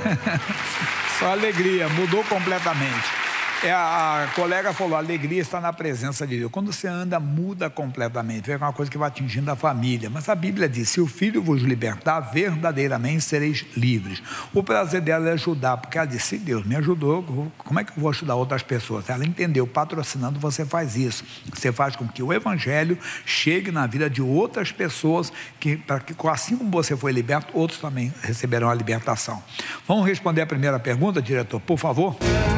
Só alegria, mudou completamente. A colega falou, a alegria está na presença de Deus. Quando você anda, muda completamente. É uma coisa que vai atingindo a família. Mas a Bíblia diz, se o Filho vos libertar, verdadeiramente sereis livres. O prazer dela é ajudar, porque ela disse, se Deus me ajudou, como é que eu vou ajudar outras pessoas? Ela entendeu, patrocinando você faz isso. Você faz com que o Evangelho chegue na vida de outras pessoas, para que assim como você foi liberto, outros também receberão a libertação. Vamos responder a primeira pergunta, diretor, por favor?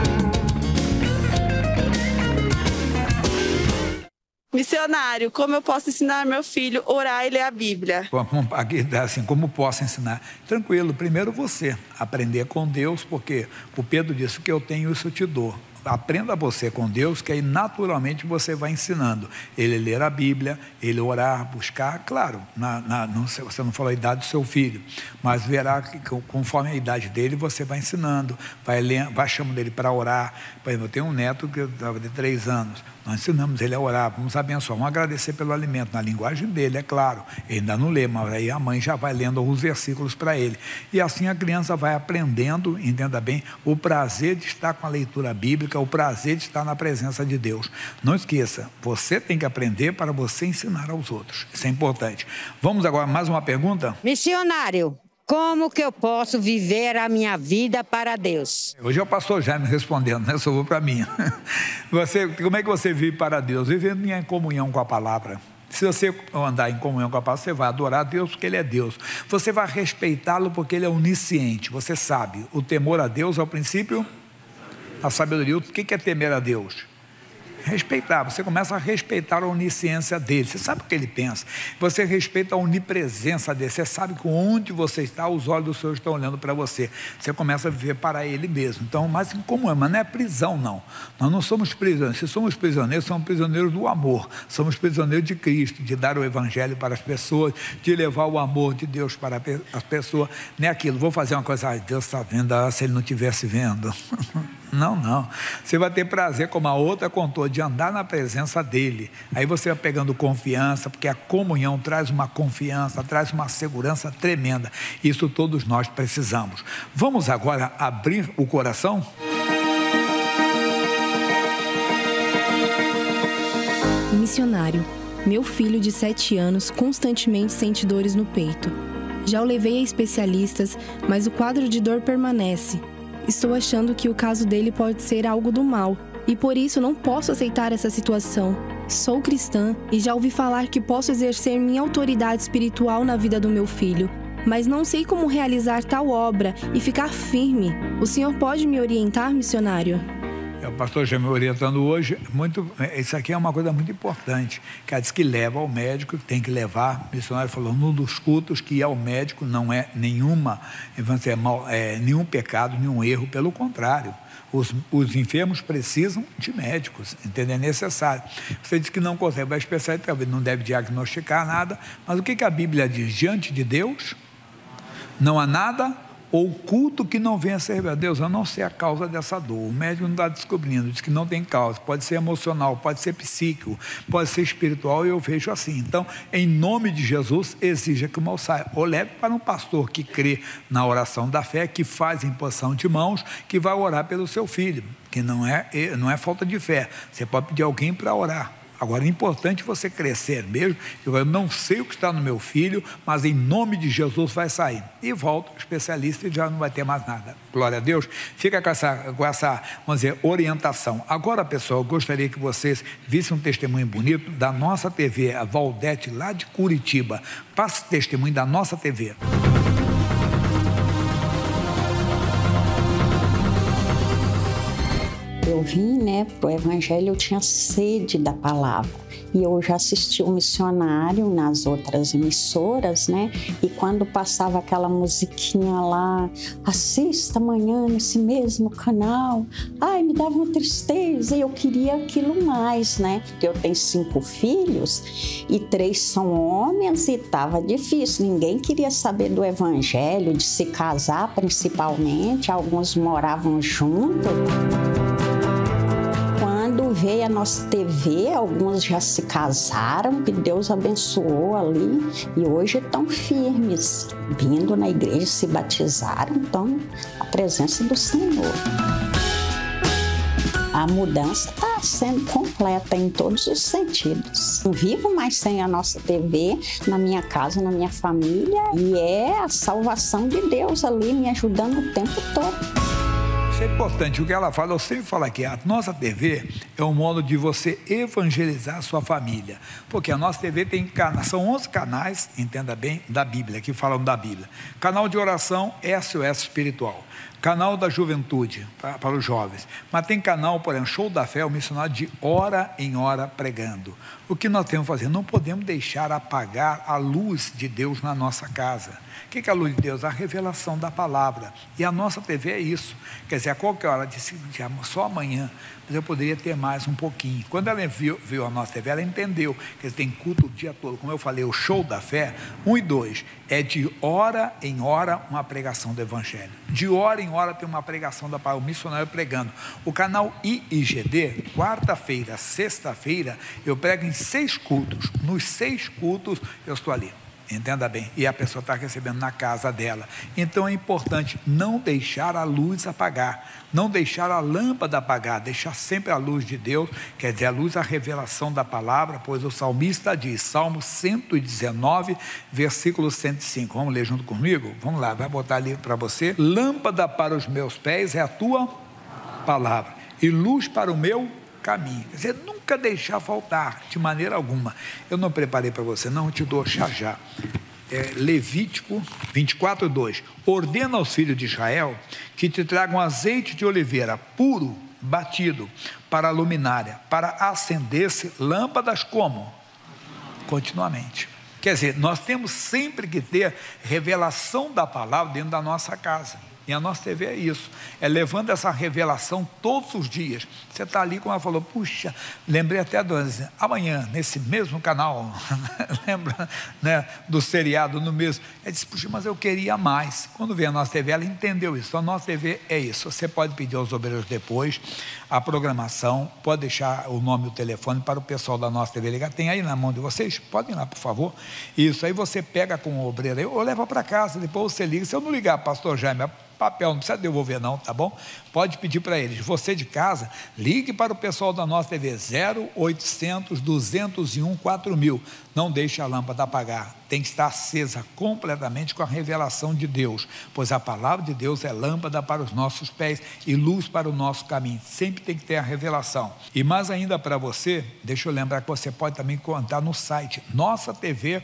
Missionário, como eu posso ensinar meu filho a orar e ler a Bíblia? Aqui, assim, como posso ensinar? Tranquilo, primeiro você aprender com Deus, porque o Pedro disse que eu tenho, isso eu te dou. Aprenda você com Deus, que aí naturalmente você vai ensinando. Ele ler a Bíblia, ele orar, buscar, claro, você não falou a idade do seu filho, mas verá que conforme a idade dele, você vai ensinando, vai chamando ele para orar. Por exemplo, eu tenho um neto que estava de 3 anos, nós ensinamos ele a orar, vamos abençoar, vamos agradecer pelo alimento, na linguagem dele, é claro, ele ainda não lê, mas aí a mãe já vai lendo alguns versículos para ele. E assim a criança vai aprendendo, entenda bem, o prazer de estar com a leitura bíblica, o prazer de estar na presença de Deus. Não esqueça, você tem que aprender para você ensinar aos outros. Isso é importante. Vamos agora, mais uma pergunta? Missionário, como que eu posso viver a minha vida para Deus? Hoje é o pastor Jaime respondendo, né? Só vou para mim. Como é que você vive para Deus? Vivendo em comunhão com a palavra. Se você andar em comunhão com a palavra, você vai adorar a Deus porque Ele é Deus. Você vai respeitá-lo porque Ele é onisciente. Você sabe, o temor a Deus é o princípio da sabedoria. O que é temer a Deus? Respeitar, você começa a respeitar a onisciência dele, você sabe o que ele pensa, você respeita a onipresença dele, você sabe que onde você está, os olhos do Senhor estão olhando para você, você começa a viver para ele mesmo. Então, mas como é? Mas não é prisão, não, nós não somos prisioneiros. Se somos prisioneiros do amor, somos prisioneiros de Cristo, de dar o Evangelho para as pessoas, de levar o amor de Deus para as pessoas. Não é aquilo, vou fazer uma coisa, Deus está vendo, se ele não estivesse vendo. Não, você vai ter prazer, como a outra contou, de andar na presença dele. Aí você vai pegando confiança, porque a comunhão traz uma confiança, traz uma segurança tremenda. Isso todos nós precisamos. Vamos agora abrir o coração? Missionário, meu filho de 7 anos constantemente sente dores no peito. Já o levei a especialistas, mas o quadro de dor permanece. Estou achando que o caso dele pode ser algo do mal e por isso não posso aceitar essa situação. Sou cristã e já ouvi falar que posso exercer minha autoridade espiritual na vida do meu filho, mas não sei como realizar tal obra e ficar firme. O senhor pode me orientar, missionário? o pastor já me orientando hoje, isso aqui é uma coisa muito importante, que ela diz que leva ao médico, tem que levar, o missionário falou, num dos cultos, que ir ao médico não é nenhum pecado, nenhum erro, pelo contrário. Os enfermos precisam de médicos, entendeu? É necessário. Você diz que não consegue, vai especialista, talvez não deve diagnosticar nada, mas o que a Bíblia diz? Diante de Deus, não há nada oculto que não venha a servir a Deus, a não ser a causa dessa dor. O médico não está descobrindo, diz que não tem causa, pode ser emocional, pode ser psíquico, pode ser espiritual, e eu vejo assim. Então, em nome de Jesus, exija que o mal saia. Ou leve para um pastor que crê na oração da fé, que faz imposição de mãos, que vai orar pelo seu filho, que não é falta de fé. Você pode pedir alguém para orar. Agora, é importante você crescer mesmo. Eu não sei o que está no meu filho, mas em nome de Jesus vai sair. E volta o especialista e já não vai ter mais nada. Glória a Deus. Fica com essa, vamos dizer, orientação. Agora, pessoal, eu gostaria que vocês vissem um testemunho bonito da nossa TV, a Valdete, lá de Curitiba. Passe testemunho da nossa TV. Eu vim, pro Evangelho, eu tinha sede da palavra. E eu já assisti o missionário nas outras emissoras, E quando passava aquela musiquinha lá, assista amanhã nesse mesmo canal. Ai, me dava uma tristeza e eu queria aquilo mais, Porque eu tenho 5 filhos e 3 são homens e estava difícil. Ninguém queria saber do Evangelho, de se casar principalmente. Alguns moravam juntos. Quando veio a nossa TV, alguns já se casaram, que Deus abençoou ali, e hoje estão firmes, vindo na igreja, se batizaram, então, a presença do Senhor. A mudança está sendo completa em todos os sentidos. Não vivo mais sem a nossa TV na minha casa, na minha família, e é a salvação de Deus ali me ajudando o tempo todo. Isso é importante, o que ela fala, eu sempre falo aqui, a nossa TV é um modo de você evangelizar a sua família, porque a nossa TV são 11 canais, entenda bem, da Bíblia, que falam da Bíblia. Canal de oração, SOS Espiritual. Canal da juventude, para os jovens. Mas tem canal, por exemplo, Show da Fé, o missionário de hora em hora pregando. O que nós temos que fazer? Não podemos deixar apagar a luz de Deus na nossa casa. O que é a luz de Deus? A revelação da palavra. E a nossa TV é isso. Quer dizer, a qualquer hora, disse, só amanhã, mas eu poderia ter mais um pouquinho. Quando ela viu a nossa TV, ela entendeu que tem culto o dia todo. Como eu falei, o Show da Fé, 1 e 2, é de hora em hora uma pregação do Evangelho. De hora em hora tem uma pregação da palavra, o missionário pregando. O canal IIGD, quarta-feira, sexta-feira, eu prego em 6 cultos. Nos 6 cultos eu estou ali. Entenda bem, e a pessoa está recebendo na casa dela. Então é importante não deixar a luz apagar, não deixar a lâmpada apagar, deixar sempre a luz de Deus, quer dizer, a luz, a revelação da palavra, pois o salmista diz, Salmo 119, versículo 105, vamos ler junto comigo? Vamos lá, vai botar ali para você. Lâmpada para os meus pés é a tua palavra, e luz para o meu caminho. Quer dizer, nunca deixar faltar, de maneira alguma. Eu não preparei para você, não, eu te dou já. Levítico 24:2. Ordena aos filhos de Israel que te tragam azeite de oliveira puro, batido, para a luminária, para acender-se lâmpadas como? Continuamente. Quer dizer, nós temos sempre que ter revelação da palavra dentro da nossa casa. E a nossa TV é isso, é levando essa revelação todos os dias. Você está ali, como ela falou, puxa, lembrei até amanhã, nesse mesmo canal, lembra, do seriado no mesmo. Ela disse, puxa, mas eu queria mais. Quando veio a nossa TV, ela entendeu isso. A nossa TV é isso. Você pode pedir aos obreiros depois a programação, pode deixar o nome e o telefone para o pessoal da nossa TV ligar. Tem aí na mão de vocês? Podem ir lá, por favor. Isso, aí você pega com o obreiro, ou leva para casa, depois você liga. Se eu não ligar, pastor Jaime, papel, não precisa devolver não, tá bom? Pode pedir para eles. Você de casa, ligue para o pessoal da nossa TV, 0800 201 4000. Não deixe a lâmpada apagar. Tem que estar acesa completamente com a revelação de Deus, pois a palavra de Deus é lâmpada para os nossos pés e luz para o nosso caminho. Sempre tem que ter a revelação. E mais ainda para você, deixa eu lembrar que você pode também contar no site nossatv.tv.br,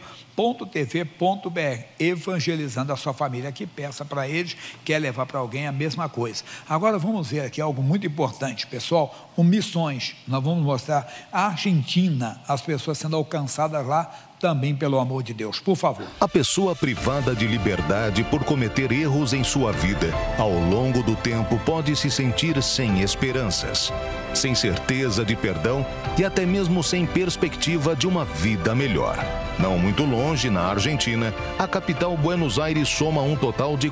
evangelizando a sua família. Aqui peça para eles, quer levar para alguém a mesma coisa. Agora vamos ver aqui algo muito importante, pessoal, missões. Nós vamos mostrar a Argentina, as pessoas sendo alcançadas lá também pelo amor de Deus, por favor. A pessoa privada de liberdade por cometer erros em sua vida, ao longo do tempo pode se sentir sem esperanças, sem certeza de perdão e até mesmo sem perspectiva de uma vida melhor. Não muito longe, na Argentina, a capital Buenos Aires soma um total de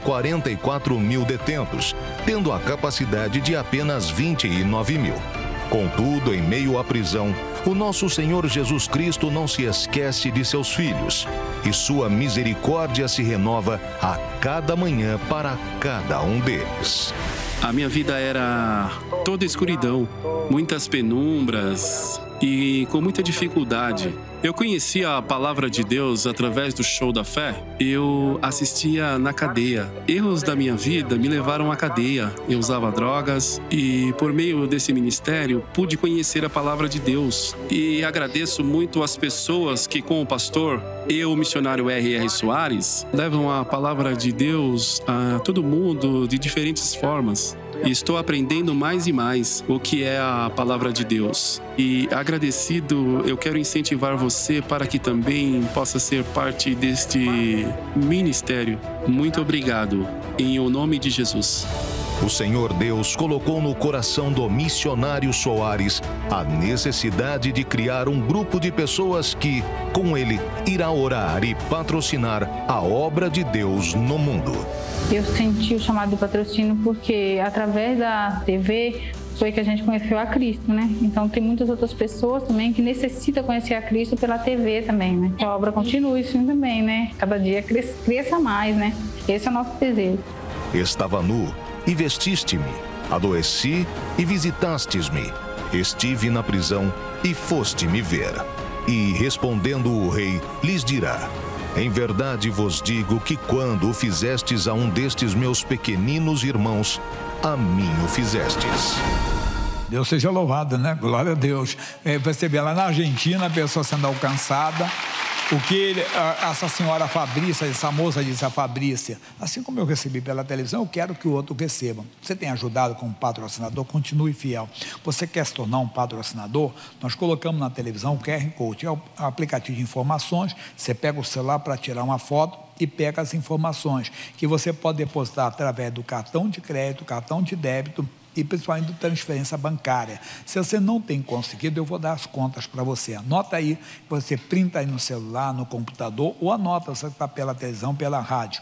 44 mil detentos, tendo a capacidade de apenas 29 mil. Contudo, em meio à prisão, o nosso Senhor Jesus Cristo não se esquece de seus filhos, e sua misericórdia se renova a cada manhã para cada um deles. A minha vida era toda escuridão, muitas penumbras e com muita dificuldade. Eu conhecia a palavra de Deus através do Show da Fé. Eu assistia na cadeia. Erros da minha vida me levaram à cadeia. Eu usava drogas e, por meio desse ministério, pude conhecer a palavra de Deus. E agradeço muito às pessoas que, com o pastor e o missionário R.R. Soares, levam a palavra de Deus a todo mundo de diferentes formas. E estou aprendendo mais e mais o que é a palavra de Deus. E agradecido, eu quero incentivar você para que também possa ser parte deste ministério. Muito obrigado, em o nome de Jesus. O Senhor Deus colocou no coração do missionário Soares a necessidade de criar um grupo de pessoas que, com ele, irá orar e patrocinar a obra de Deus no mundo. Eu senti o chamado de patrocínio porque, através da TV, foi que a gente conheceu a Cristo, né? Então, tem muitas outras pessoas também que necessitam conhecer a Cristo pela TV também, né? Que a obra continue assim também, né? Cada dia cresça mais, né? Esse é o nosso desejo. Estava nu e vestiste-me, adoeci e visitastes-me, estive na prisão e foste-me ver. E respondendo o rei, lhes dirá: em verdade vos digo que quando o fizestes a um destes meus pequeninos irmãos, a mim o fizestes. Deus seja louvado, né? Glória a Deus. Você vê lá na Argentina a pessoa sendo alcançada. O que essa senhora Fabrícia, essa moça disse a Fabrícia: assim como eu recebi pela televisão, eu quero que o outro receba. Você tem ajudado como patrocinador, continue fiel. Você quer se tornar um patrocinador? Nós colocamos na televisão o QR Code, é o aplicativo de informações. Você pega o celular para tirar uma foto e pega as informações que você pode depositar através do cartão de crédito, cartão de débito e principalmente de transferência bancária. Se você não tem conseguido, eu vou dar as contas para você. Anota aí, você printa aí no celular, no computador, ou anota, você está pela televisão, pela rádio.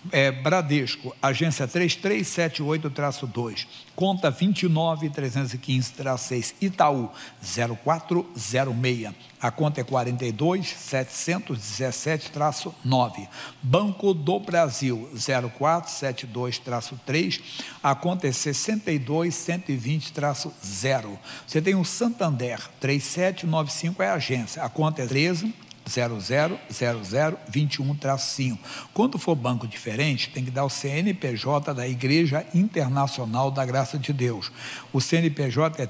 Bradesco, agência 3378-2, conta 29315-6, Itaú 0406, a conta é 42717-9, Banco do Brasil 0472-3, a conta é 62120-0. Você tem o Santander 3795, é a agência, a conta é 13000021-5. Quando for banco diferente, tem que dar o CNPJ da Igreja Internacional da Graça de Deus. O CNPJ é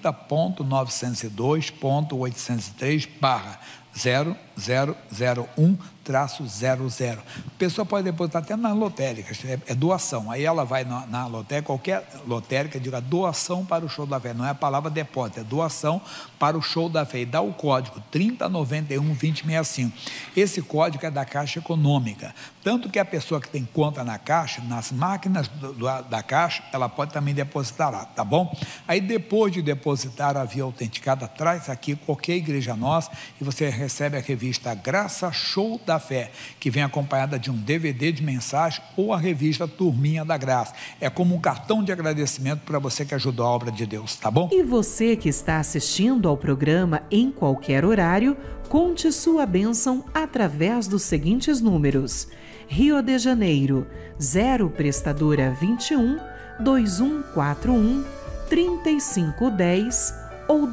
30.902.803/0001-00. A pessoa pode depositar até nas lotéricas, é doação. Aí ela vai na lotérica, qualquer lotérica, diga doação para o Show da Fé. Não é a palavra depósito, é doação para o Show da Fé. E dá o código 3091-2065. Esse código é da Caixa Econômica. Tanto que a pessoa que tem conta na Caixa, nas máquinas da Caixa, ela pode também depositar lá, tá bom? Aí depois de depositar a via autenticada, traz aqui qualquer igreja nossa e você recebe a revista Graça Show da Fé, que vem acompanhada de um DVD de mensagem ou a revista Turminha da Graça. É como um cartão de agradecimento para você que ajudou a obra de Deus, tá bom? E você que está assistindo ao programa em qualquer horário, conte sua bênção através dos seguintes números: Rio de Janeiro, 0 prestadora 21 2141 3510 ou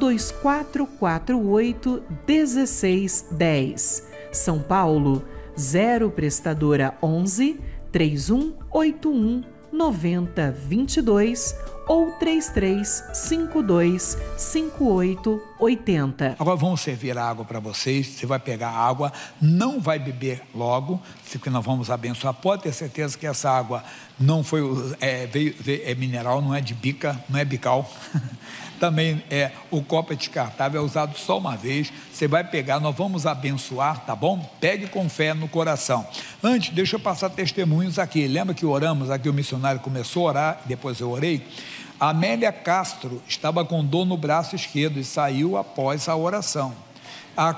2448-1610. São Paulo, 0 Prestadora 11 3181 9022 ou 3352 5880. Agora vamos servir a água para vocês. Você vai pegar a água, não vai beber logo, porque nós vamos abençoar. Pode ter certeza que essa água não foi é mineral, não é de bica, não é bical. Também o copo é descartável, é usado só uma vez. Você vai pegar, nós vamos abençoar, tá bom? Pegue com fé no coração. Antes, deixa eu passar testemunhos aqui. Lembra que oramos aqui, o missionário começou a orar, depois eu orei? A Amélia Castro estava com dor no braço esquerdo e saiu após a oração. A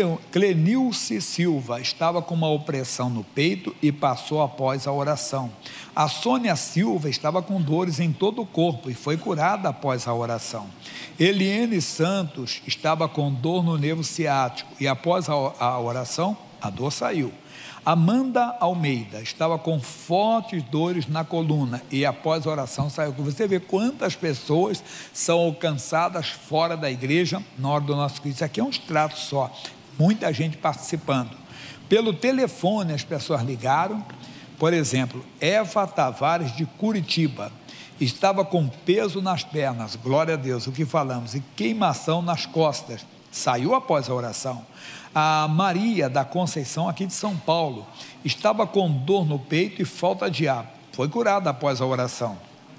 Clenilce Silva estava com uma opressão no peito e passou após a oração. A Sônia Silva estava com dores em todo o corpo e foi curada após a oração. Eliane Santos estava com dor no nervo ciático e após a oração, a dor saiu. Amanda Almeida estava com fortes dores na coluna e após a oração saiu. Você vê quantas pessoas são alcançadas fora da igreja na hora do nosso Cristo. Isso aqui é um extrato só, muita gente participando. Pelo telefone as pessoas ligaram. Por exemplo, Eva Tavares de Curitiba estava com peso nas pernas, glória a Deus, o que falamos, e queimação nas costas, saiu após a oração. A Maria da Conceição, aqui de São Paulo, estava com dor no peito e falta de ar, foi curada após a oração.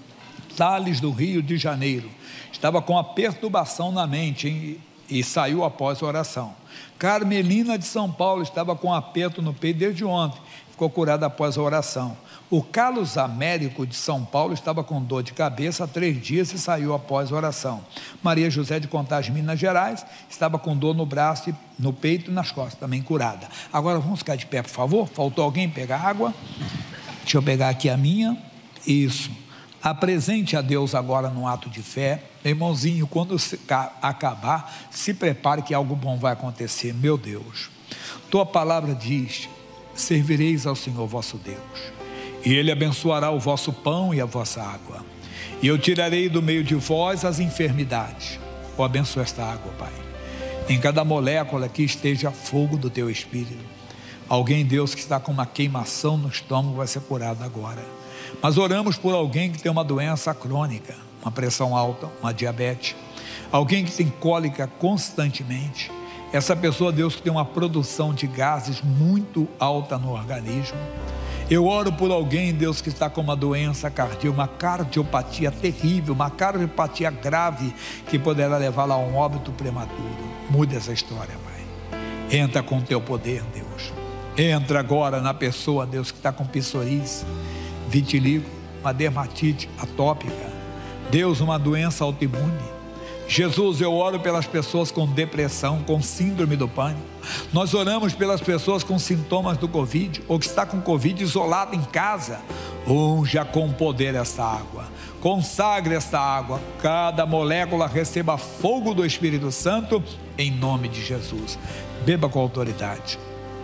Thales do Rio de Janeiro, estava com a perturbação na mente e saiu após a oração. Carmelina de São Paulo estava com aperto no peito desde ontem, ficou curada após a oração. O Carlos Américo de São Paulo estava com dor de cabeça há 3 dias e saiu após a oração. Maria José de Contagem, Minas Gerais, estava com dor no braço, no peito e nas costas, também curada. Agora vamos ficar de pé, por favor. Faltou alguém pegar água? Deixa eu pegar aqui a minha. Isso. Apresente a Deus agora num ato de fé. Irmãozinho, quando acabar, se prepare que algo bom vai acontecer. Meu Deus, tua palavra diz: servireis ao Senhor vosso Deus, e Ele abençoará o vosso pão e a vossa água, e eu tirarei do meio de vós as enfermidades. Eu abençoo esta água, Pai. Em cada molécula aqui esteja fogo do teu Espírito. Alguém, Deus, que está com uma queimação no estômago vai ser curado agora. Mas oramos por alguém que tem uma doença crônica, uma pressão alta, uma diabetes, alguém que tem cólica constantemente. Essa pessoa, Deus, que tem uma produção de gases muito alta no organismo. Eu oro por alguém, Deus, que está com uma doença cardíaca, uma cardiopatia terrível, uma cardiopatia grave, que poderá levá-la a um óbito prematuro. Mude essa história, Pai. Entra com o teu poder, Deus. Entra agora na pessoa, Deus, que está com psoríase, vitiligo, uma dermatite atópica. Deus, uma doença autoimune. Jesus, eu oro pelas pessoas com depressão, com síndrome do pânico. Nós oramos pelas pessoas com sintomas do Covid, ou que está com Covid isolado em casa. Unja com poder esta água, consagre esta água, cada molécula receba fogo do Espírito Santo, em nome de Jesus. Beba com autoridade.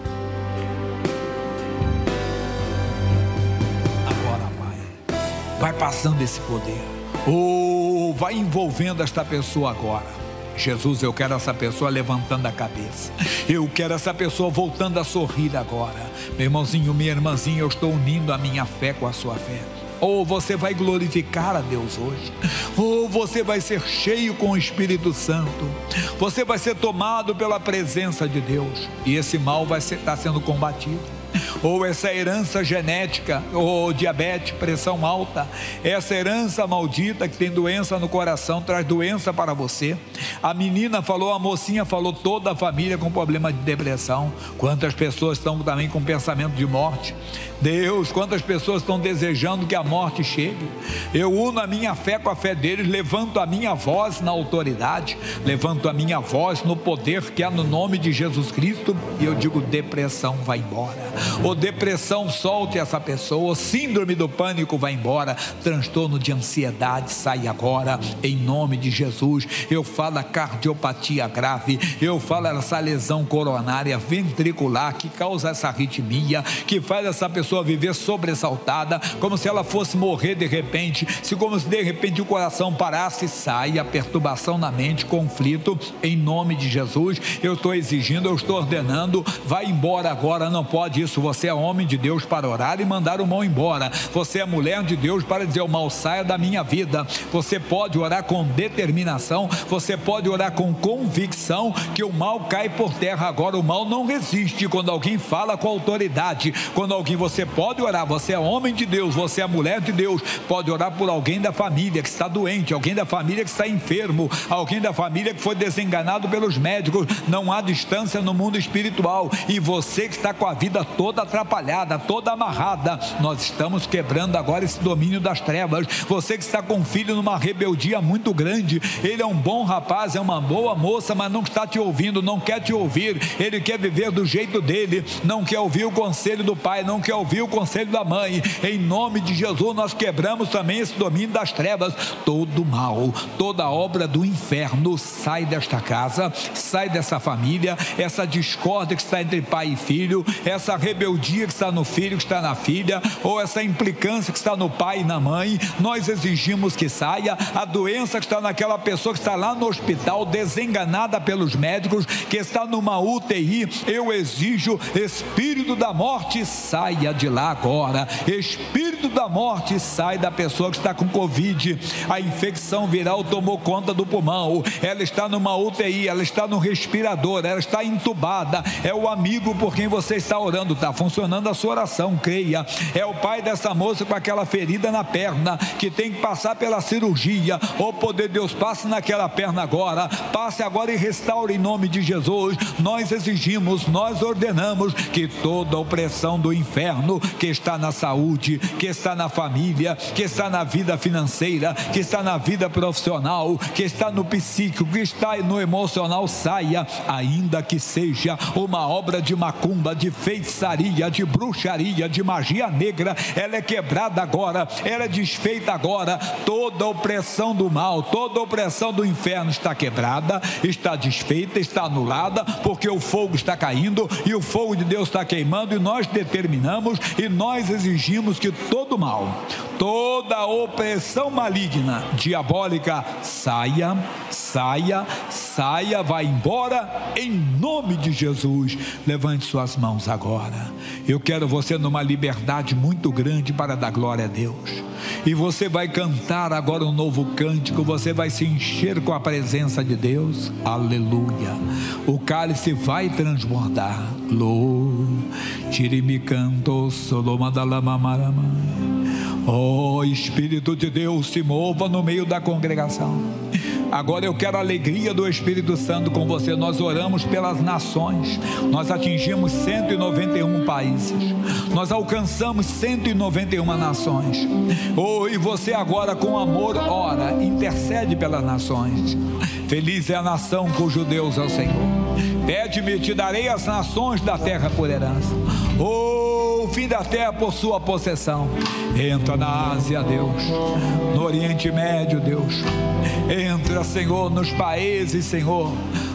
Agora, Pai, vai passando esse poder. Vai envolvendo esta pessoa agora. Jesus, eu quero essa pessoa levantando a cabeça. Eu quero essa pessoa voltando a sorrir agora. Meu irmãozinho, minha irmãzinha, eu estou unindo a minha fé com a sua fé. Você vai glorificar a Deus hoje. Você vai ser cheio com o Espírito Santo. Você vai ser tomado pela presença de Deus. E esse mal vai estar sendo combatido. Essa herança genética, diabetes, pressão alta, essa herança maldita que tem doença no coração, traz doença para você. A menina falou, a mocinha falou, toda a família com problema de depressão. Quantas pessoas estão também com pensamento de morte? Deus, quantas pessoas estão desejando que a morte chegue? Eu uno a minha fé com a fé deles, levanto a minha voz na autoridade, levanto a minha voz no poder que há no nome de Jesus Cristo, e eu digo: depressão vai embora, Ou depressão, solte essa pessoa. Síndrome do pânico, vai embora. Transtorno de ansiedade, sai agora, em nome de Jesus. Eu falo a cardiopatia grave, eu falo essa lesão coronária ventricular que causa essa arritmia, que faz essa pessoa viver sobressaltada, como se ela fosse morrer de repente, como se de repente o coração parasse. Sai a perturbação na mente, conflito, em nome de Jesus. Eu estou exigindo, eu estou ordenando, vai embora agora, não pode isso. Você é homem de Deus para orar e mandar o mal embora. Você é mulher de Deus para dizer: o mal saia da minha vida. Você pode orar com determinação, você pode orar com convicção que o mal cai por terra. Agora o mal não resiste quando alguém fala com autoridade, quando alguém, você pode orar, você é homem de Deus, você é mulher de Deus, pode orar por alguém da família que está doente, alguém da família que está enfermo, alguém da família que foi desenganado pelos médicos. Não há distância no mundo espiritual. E você que está com a vida toda atrapalhada, toda amarrada, nós estamos quebrando agora esse domínio das trevas. Você que está com um filho numa rebeldia muito grande, ele é um bom rapaz, é uma boa moça, mas não está te ouvindo, não quer te ouvir, ele quer viver do jeito dele, não quer ouvir o conselho do pai, não quer ouvir o conselho da mãe. Em nome de Jesus, nós quebramos também esse domínio das trevas. Todo mal, toda obra do inferno sai desta casa, sai dessa família. Essa discórdia que está entre pai e filho, essa rebeldia que está no filho, que está na filha, ou essa implicância que está no pai e na mãe, nós exigimos que saia. A doença que está naquela pessoa que está lá no hospital, desenganada pelos médicos, que está numa UTI, eu exijo: espírito da morte, saia de lá agora. Espírito da morte, sai da pessoa que está com Covid. A infecção viral tomou conta do pulmão, ela está numa UTI, ela está no respirador, ela está entubada. É o amigo por quem você está orando, está funcionando a sua oração, creia. É o pai dessa moça com aquela ferida na perna, que tem que passar pela cirurgia. O poder de Deus, passe naquela perna agora, passe agora e restaure em nome de Jesus. Nós exigimos, nós ordenamos que toda opressão do inferno que está na saúde, que está na família, que está na vida financeira, que está na vida profissional, que está no psíquico, que está no emocional, saia, ainda que seja uma obra de macumba, de feitiçaria, de bruxaria, de magia negra. Ela é quebrada agora, ela é desfeita agora. Toda opressão do mal, toda opressão do inferno está quebrada, está desfeita, está anulada, porque o fogo está caindo e o fogo de Deus está queimando. E nós determinamos e nós exigimos que todo mal, toda opressão maligna, diabólica, saia, saia, saia, vai embora em nome de Jesus. Levante suas mãos agora. Eu quero você numa liberdade muito grande para dar glória a Deus. E você vai cantar agora um novo cântico, você vai se encher com a presença de Deus. Aleluia. O cálice vai transbordar. Tirimi canto solomadalamamarama. Oh, Espírito de Deus, se mova no meio da congregação. Agora eu quero a alegria do Espírito Santo com você. Nós oramos pelas nações, nós atingimos 191 países, nós alcançamos 191 nações. Oh, e você agora com amor ora, intercede pelas nações. Feliz é a nação cujo Deus é o Senhor. Pede-me, te darei as nações da terra por herança. Oh, o fim da terra por sua possessão. Entra na Ásia, Deus, no Oriente Médio, Deus. Entra, Senhor, nos países, Senhor.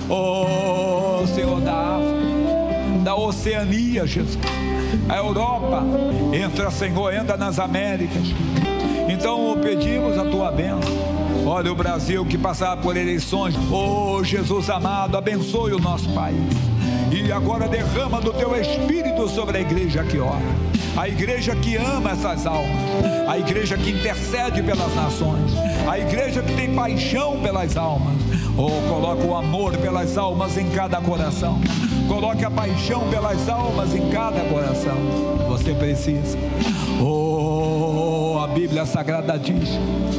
Oh, Senhor, da África, da Oceania, Jesus, a Europa. Entra, Senhor, entra nas Américas. Então pedimos a tua bênção. Olha o Brasil que passava por eleições. Oh, Jesus amado, abençoe o nosso país. E agora derrama do teu Espírito sobre a igreja que ora, a igreja que ama essas almas, a igreja que intercede pelas nações, a igreja que tem paixão pelas almas. Oh, coloca o amor pelas almas em cada coração, coloque a paixão pelas almas em cada coração. Você precisa. Oh, a Bíblia Sagrada diz: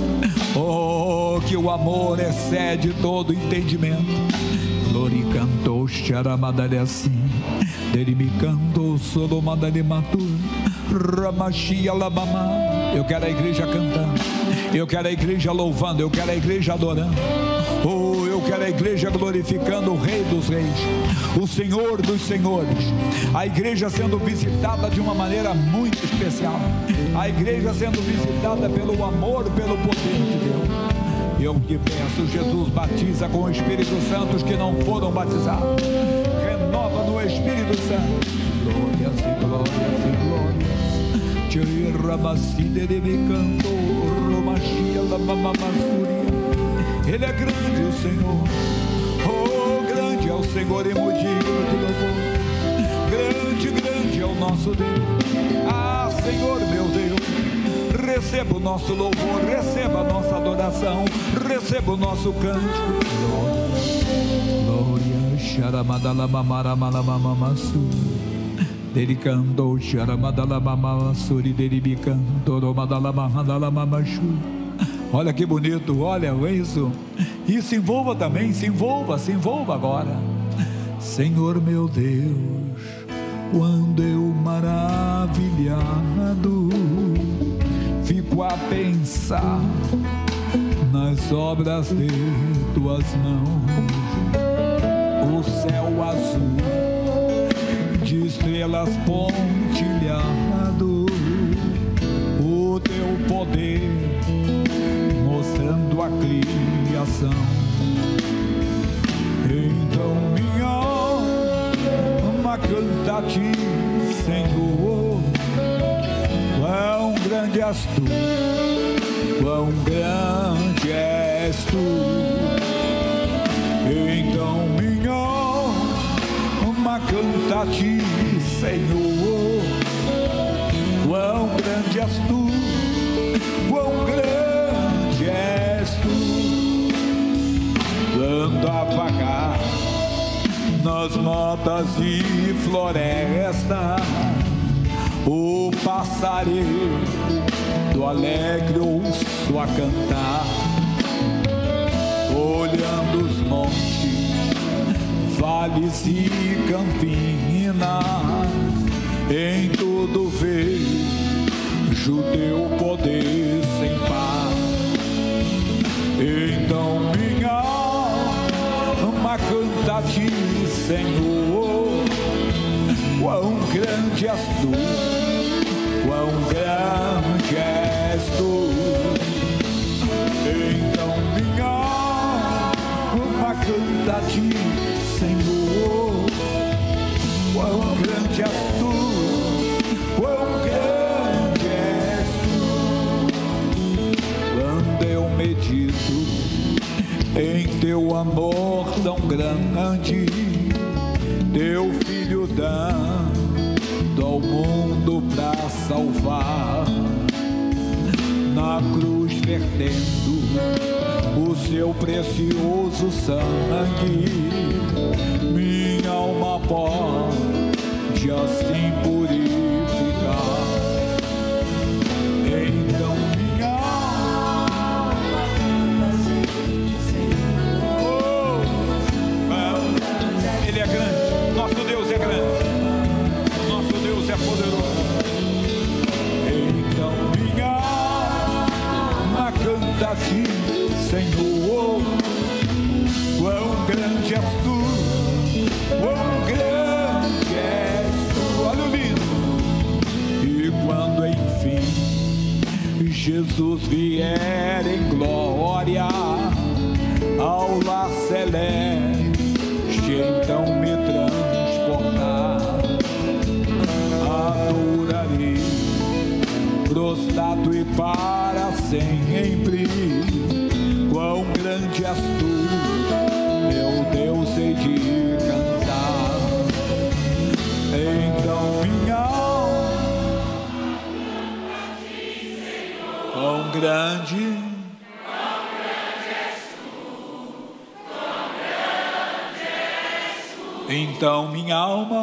oh, que o amor excede todo entendimento. Gloricantou xaramadale assim, derimi cantou solomadale matur, ramachia labamá. Eu quero a igreja cantando, eu quero a igreja louvando, eu quero a igreja adorando. Oh, eu aquela igreja glorificando o Rei dos Reis, o Senhor dos Senhores, a igreja sendo visitada de uma maneira muito especial, a igreja sendo visitada pelo amor, pelo poder de Deus. Eu te peço, Jesus, batiza com o Espírito Santo os que não foram batizados, renova no Espírito Santo. Glórias e glórias e glórias. Ele é grande, o Senhor. Oh, grande é o Senhor e muito digno de louvor. Grande, grande é o nosso Deus. Ah, Senhor meu Deus, receba o nosso louvor, receba a nossa adoração, receba o nosso cântico. Glória, xaramadalamamaramalamamamassu. Dedicando, xaramadalamamasuri, dedibicando, romadalamamadalamamassu. Olha que bonito, olha isso. E se envolva também, se envolva agora. Senhor meu Deus, quando eu maravilhado fico a pensar nas obras de tuas mãos, o céu azul de estrelas pontilhado, o teu poder mostrando a criação. Então minha alma canta a ti, Senhor. Quão grande és tu, quão grande és tu. Então minha alma canta a ti, Senhor. Quão grande és tu, quão grande és tu. Ando a vagar nas matas e florestas, o passarinho do alegre ouço a cantar, olhando os montes, vales e campinas, em tudo vejo teu poder sem par. Então minha alma canta a ti, Senhor. Quão grande és tu, quão grande és tu. Então minha alma canta a ti, Senhor. Quão grande és tu, quão grande és tu. Quando eu medito em teu amor tão grande, teu filho dando ao mundo pra salvar, na cruz vertendo o seu precioso sangue, minha alma pode assim purificar. Então minha alma Ele é grande, nosso Deus é grande, nosso Deus é poderoso. Então minha alma canta a ti, Senhor. Quão grande és tu, quão grande és tu. Olha o lindo. E quando enfim Jesus vier em glória ao lar celeste, então me transportar, adorarei prostrado e para sempre. Quão grande és tu, meu Deus, hei de cantar. Então minha alma, quão grande és tu, quão grande és tu. Então minha alma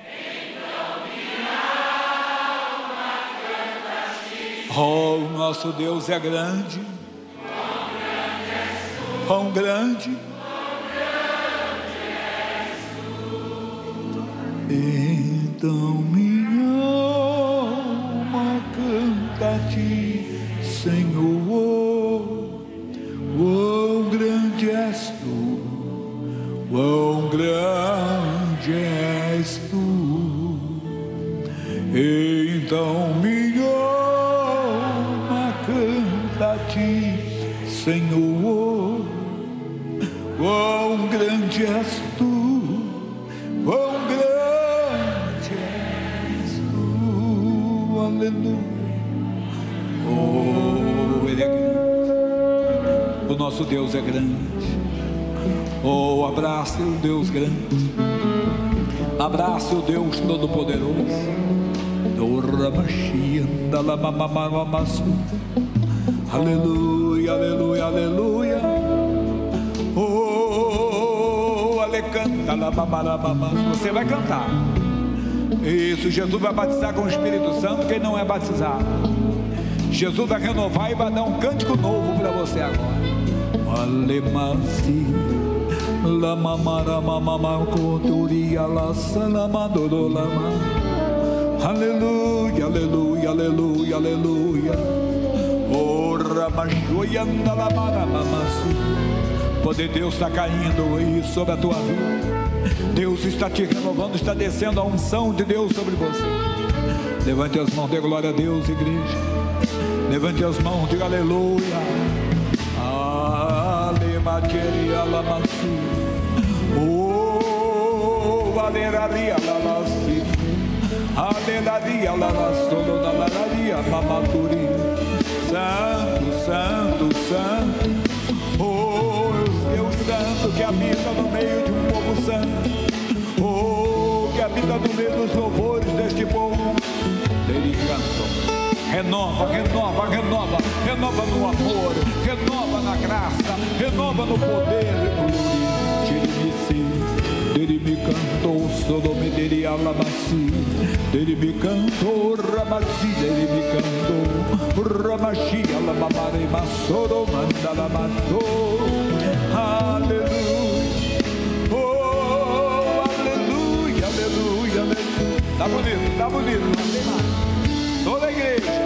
oh, nosso Deus é grande, quão grande és tu. Então minha alma canta a ti, Senhor. Quão grande és tu, Senhor. Quão grande és tu, quão grande és tu, aleluia. Oh, Ele é grande, o nosso Deus é grande. Oh, abrace o Deus grande, abrace o Deus Todo-Poderoso. Aleluia, aleluia, aleluia. Oh, ale canta, você vai cantar. Isso, Jesus vai batizar com o Espírito Santo quem não é batizado. Jesus vai renovar e vai dar um cântico novo para você agora. Alemasi, la mamara mamama coturia la salamadolama. Aleluia, aleluia, aleluia, aleluia. Oh, ramajoianda la maramamasu. Poder de Deus está caindo aí sobre a tua vida. Deus está te renovando, está descendo a unção de Deus sobre você. Levante as mãos, dê glória a Deus, igreja. Levante as mãos, diga aleluia. Alemaqueria lamassu. Oh, aleraria lamassi. Aleraria lamassono da lararia mamaturi. Santo, santo, santo. Oh, Deus santo que habita no meio de um povo santo. Oh, que habita no meio dos louvores deste povo. Ele canta. Renova, renova, renova. Renova no amor, renova na graça, renova no poder. Ele me cantou, Sodome dele alamassi. Ele me cantou, Ramassi. Ele me cantou, Ramashi, alamamare masoro, mandala maso. Aleluia, oh, aleluia, aleluia, aleluia. Tá bonito, tá bonito, não tem mais. Toda a igreja.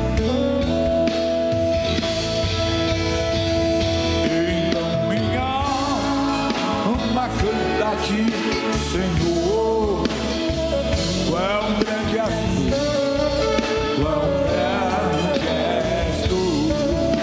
Então minha alma canta-te, Senhor. Quão grande és tu, quão grande és tu.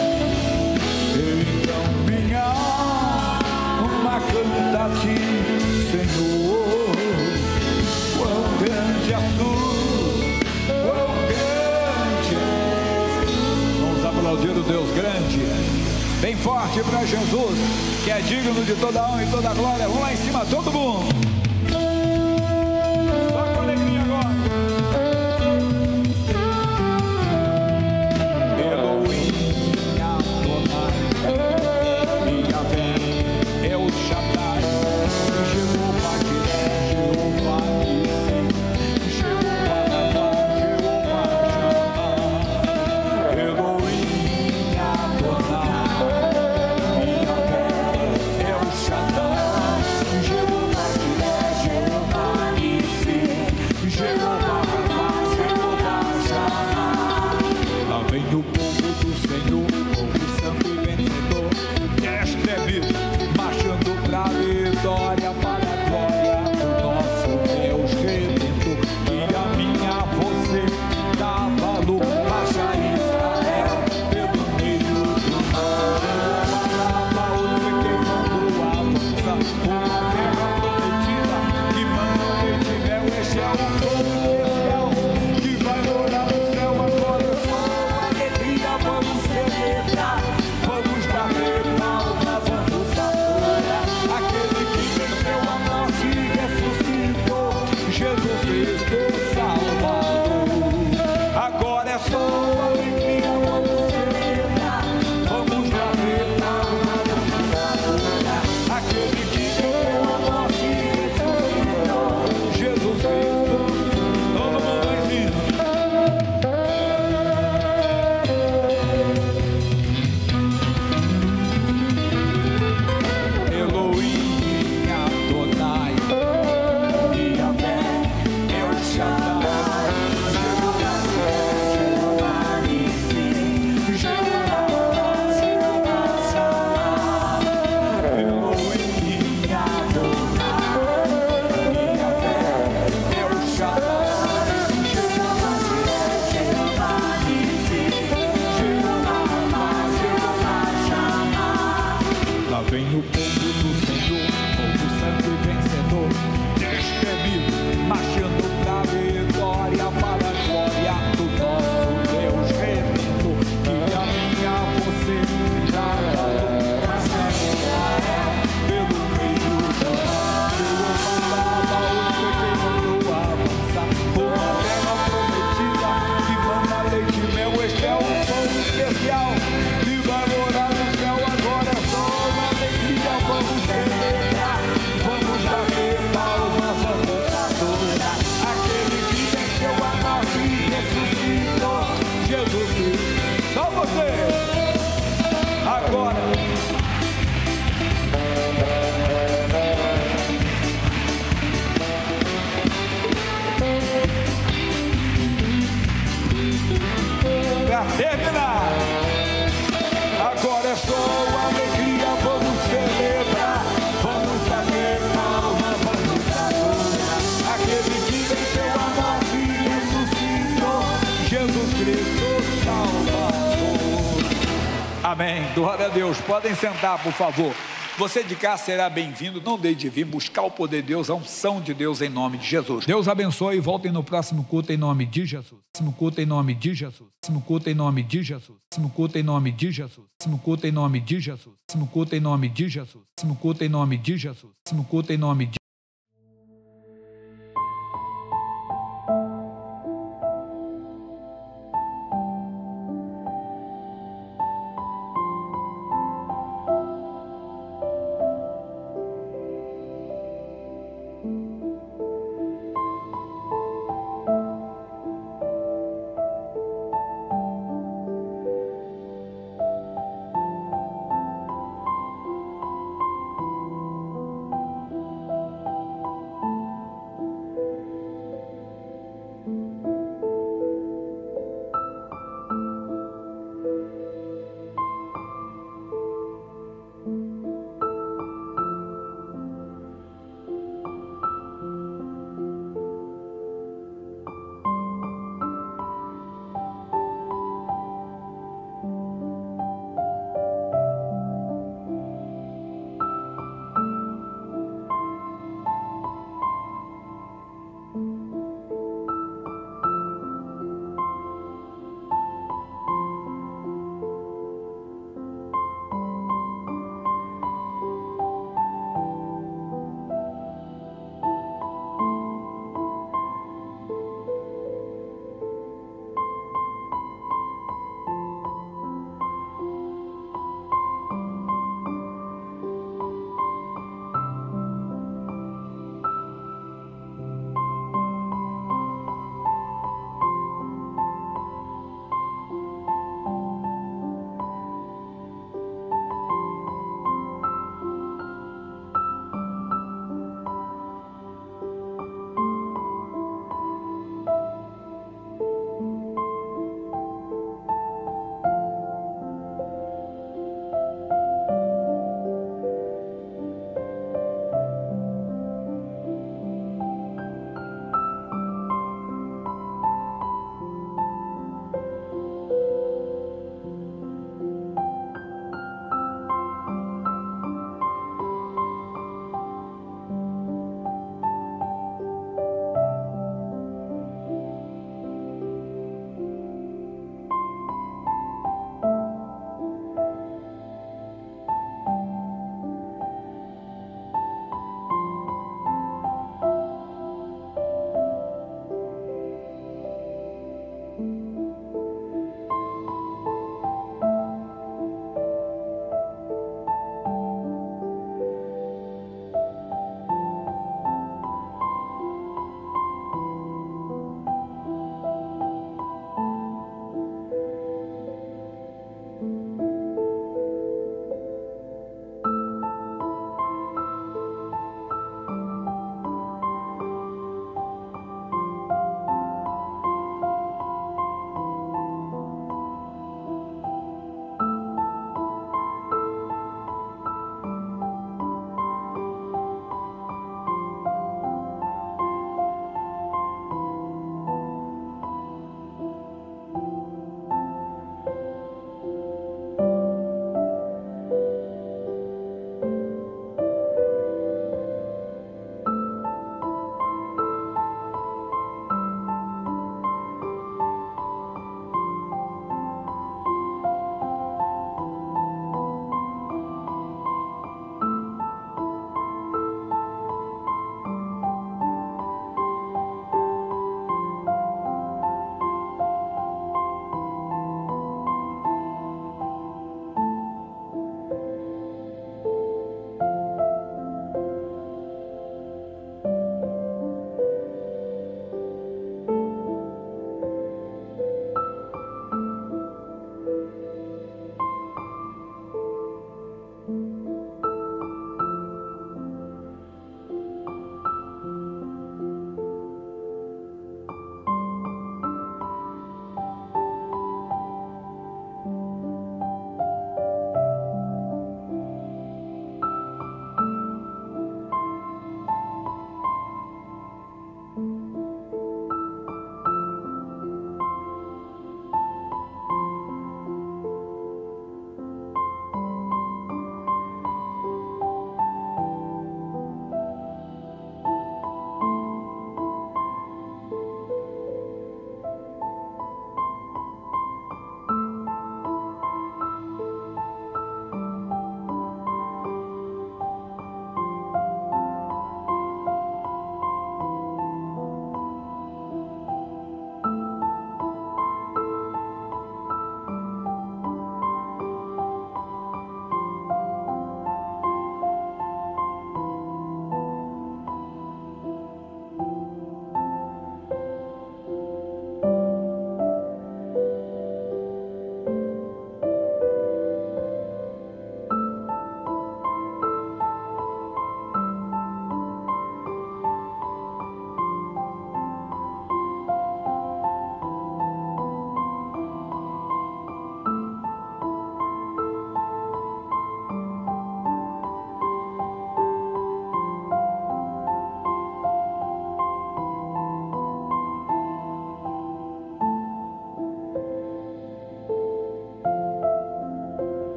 Então minha alma canta-te, Senhor. Quão grande és tu, quão grande és tu. Vamos aplaudir o Deus grande, bem forte para Jesus, que é digno de toda a honra e toda a glória. Vamos lá em cima, todo mundo. Shaddai, Jehovah. Vem o povo do Senhor, povo santo e vencedor, destemido, marchando pra vitória, para a glória do nosso Deus remendo. Que a minha você traga pelo meio do mar. Eu passava o pequeno avançar, por uma terra prometida, que manda leite e mel. Este é um pão especial que vai morar no céu. Agora é só uma alegria, vamos celebrar, vamos bater palmas, vamos adorar aquele que venceu a morte e ressuscitou, Jesus Cristo. Só você agora. Pra terminar, agora é só alegria, vamos celebrar, vamos bater palmas, vamos adorar aquele que venceu a morte e ressuscitou, Jesus Cristo Salvador. Amém. Glória a Deus. Podem sentar, por favor. Você de cá será bem-vindo. Não deixe de vir buscar o poder de Deus, a unção de Deus em nome de Jesus. Deus abençoe e voltem no próximo culto em nome de Jesus. Próximo culto em nome de Jesus. Próximo culto em nome de Jesus. Próximo culto em nome de Jesus. Próximo culto em nome de Jesus. Próximo culto em nome de Jesus. Próximo culto em nome de Jesus. Próximo culto em nome de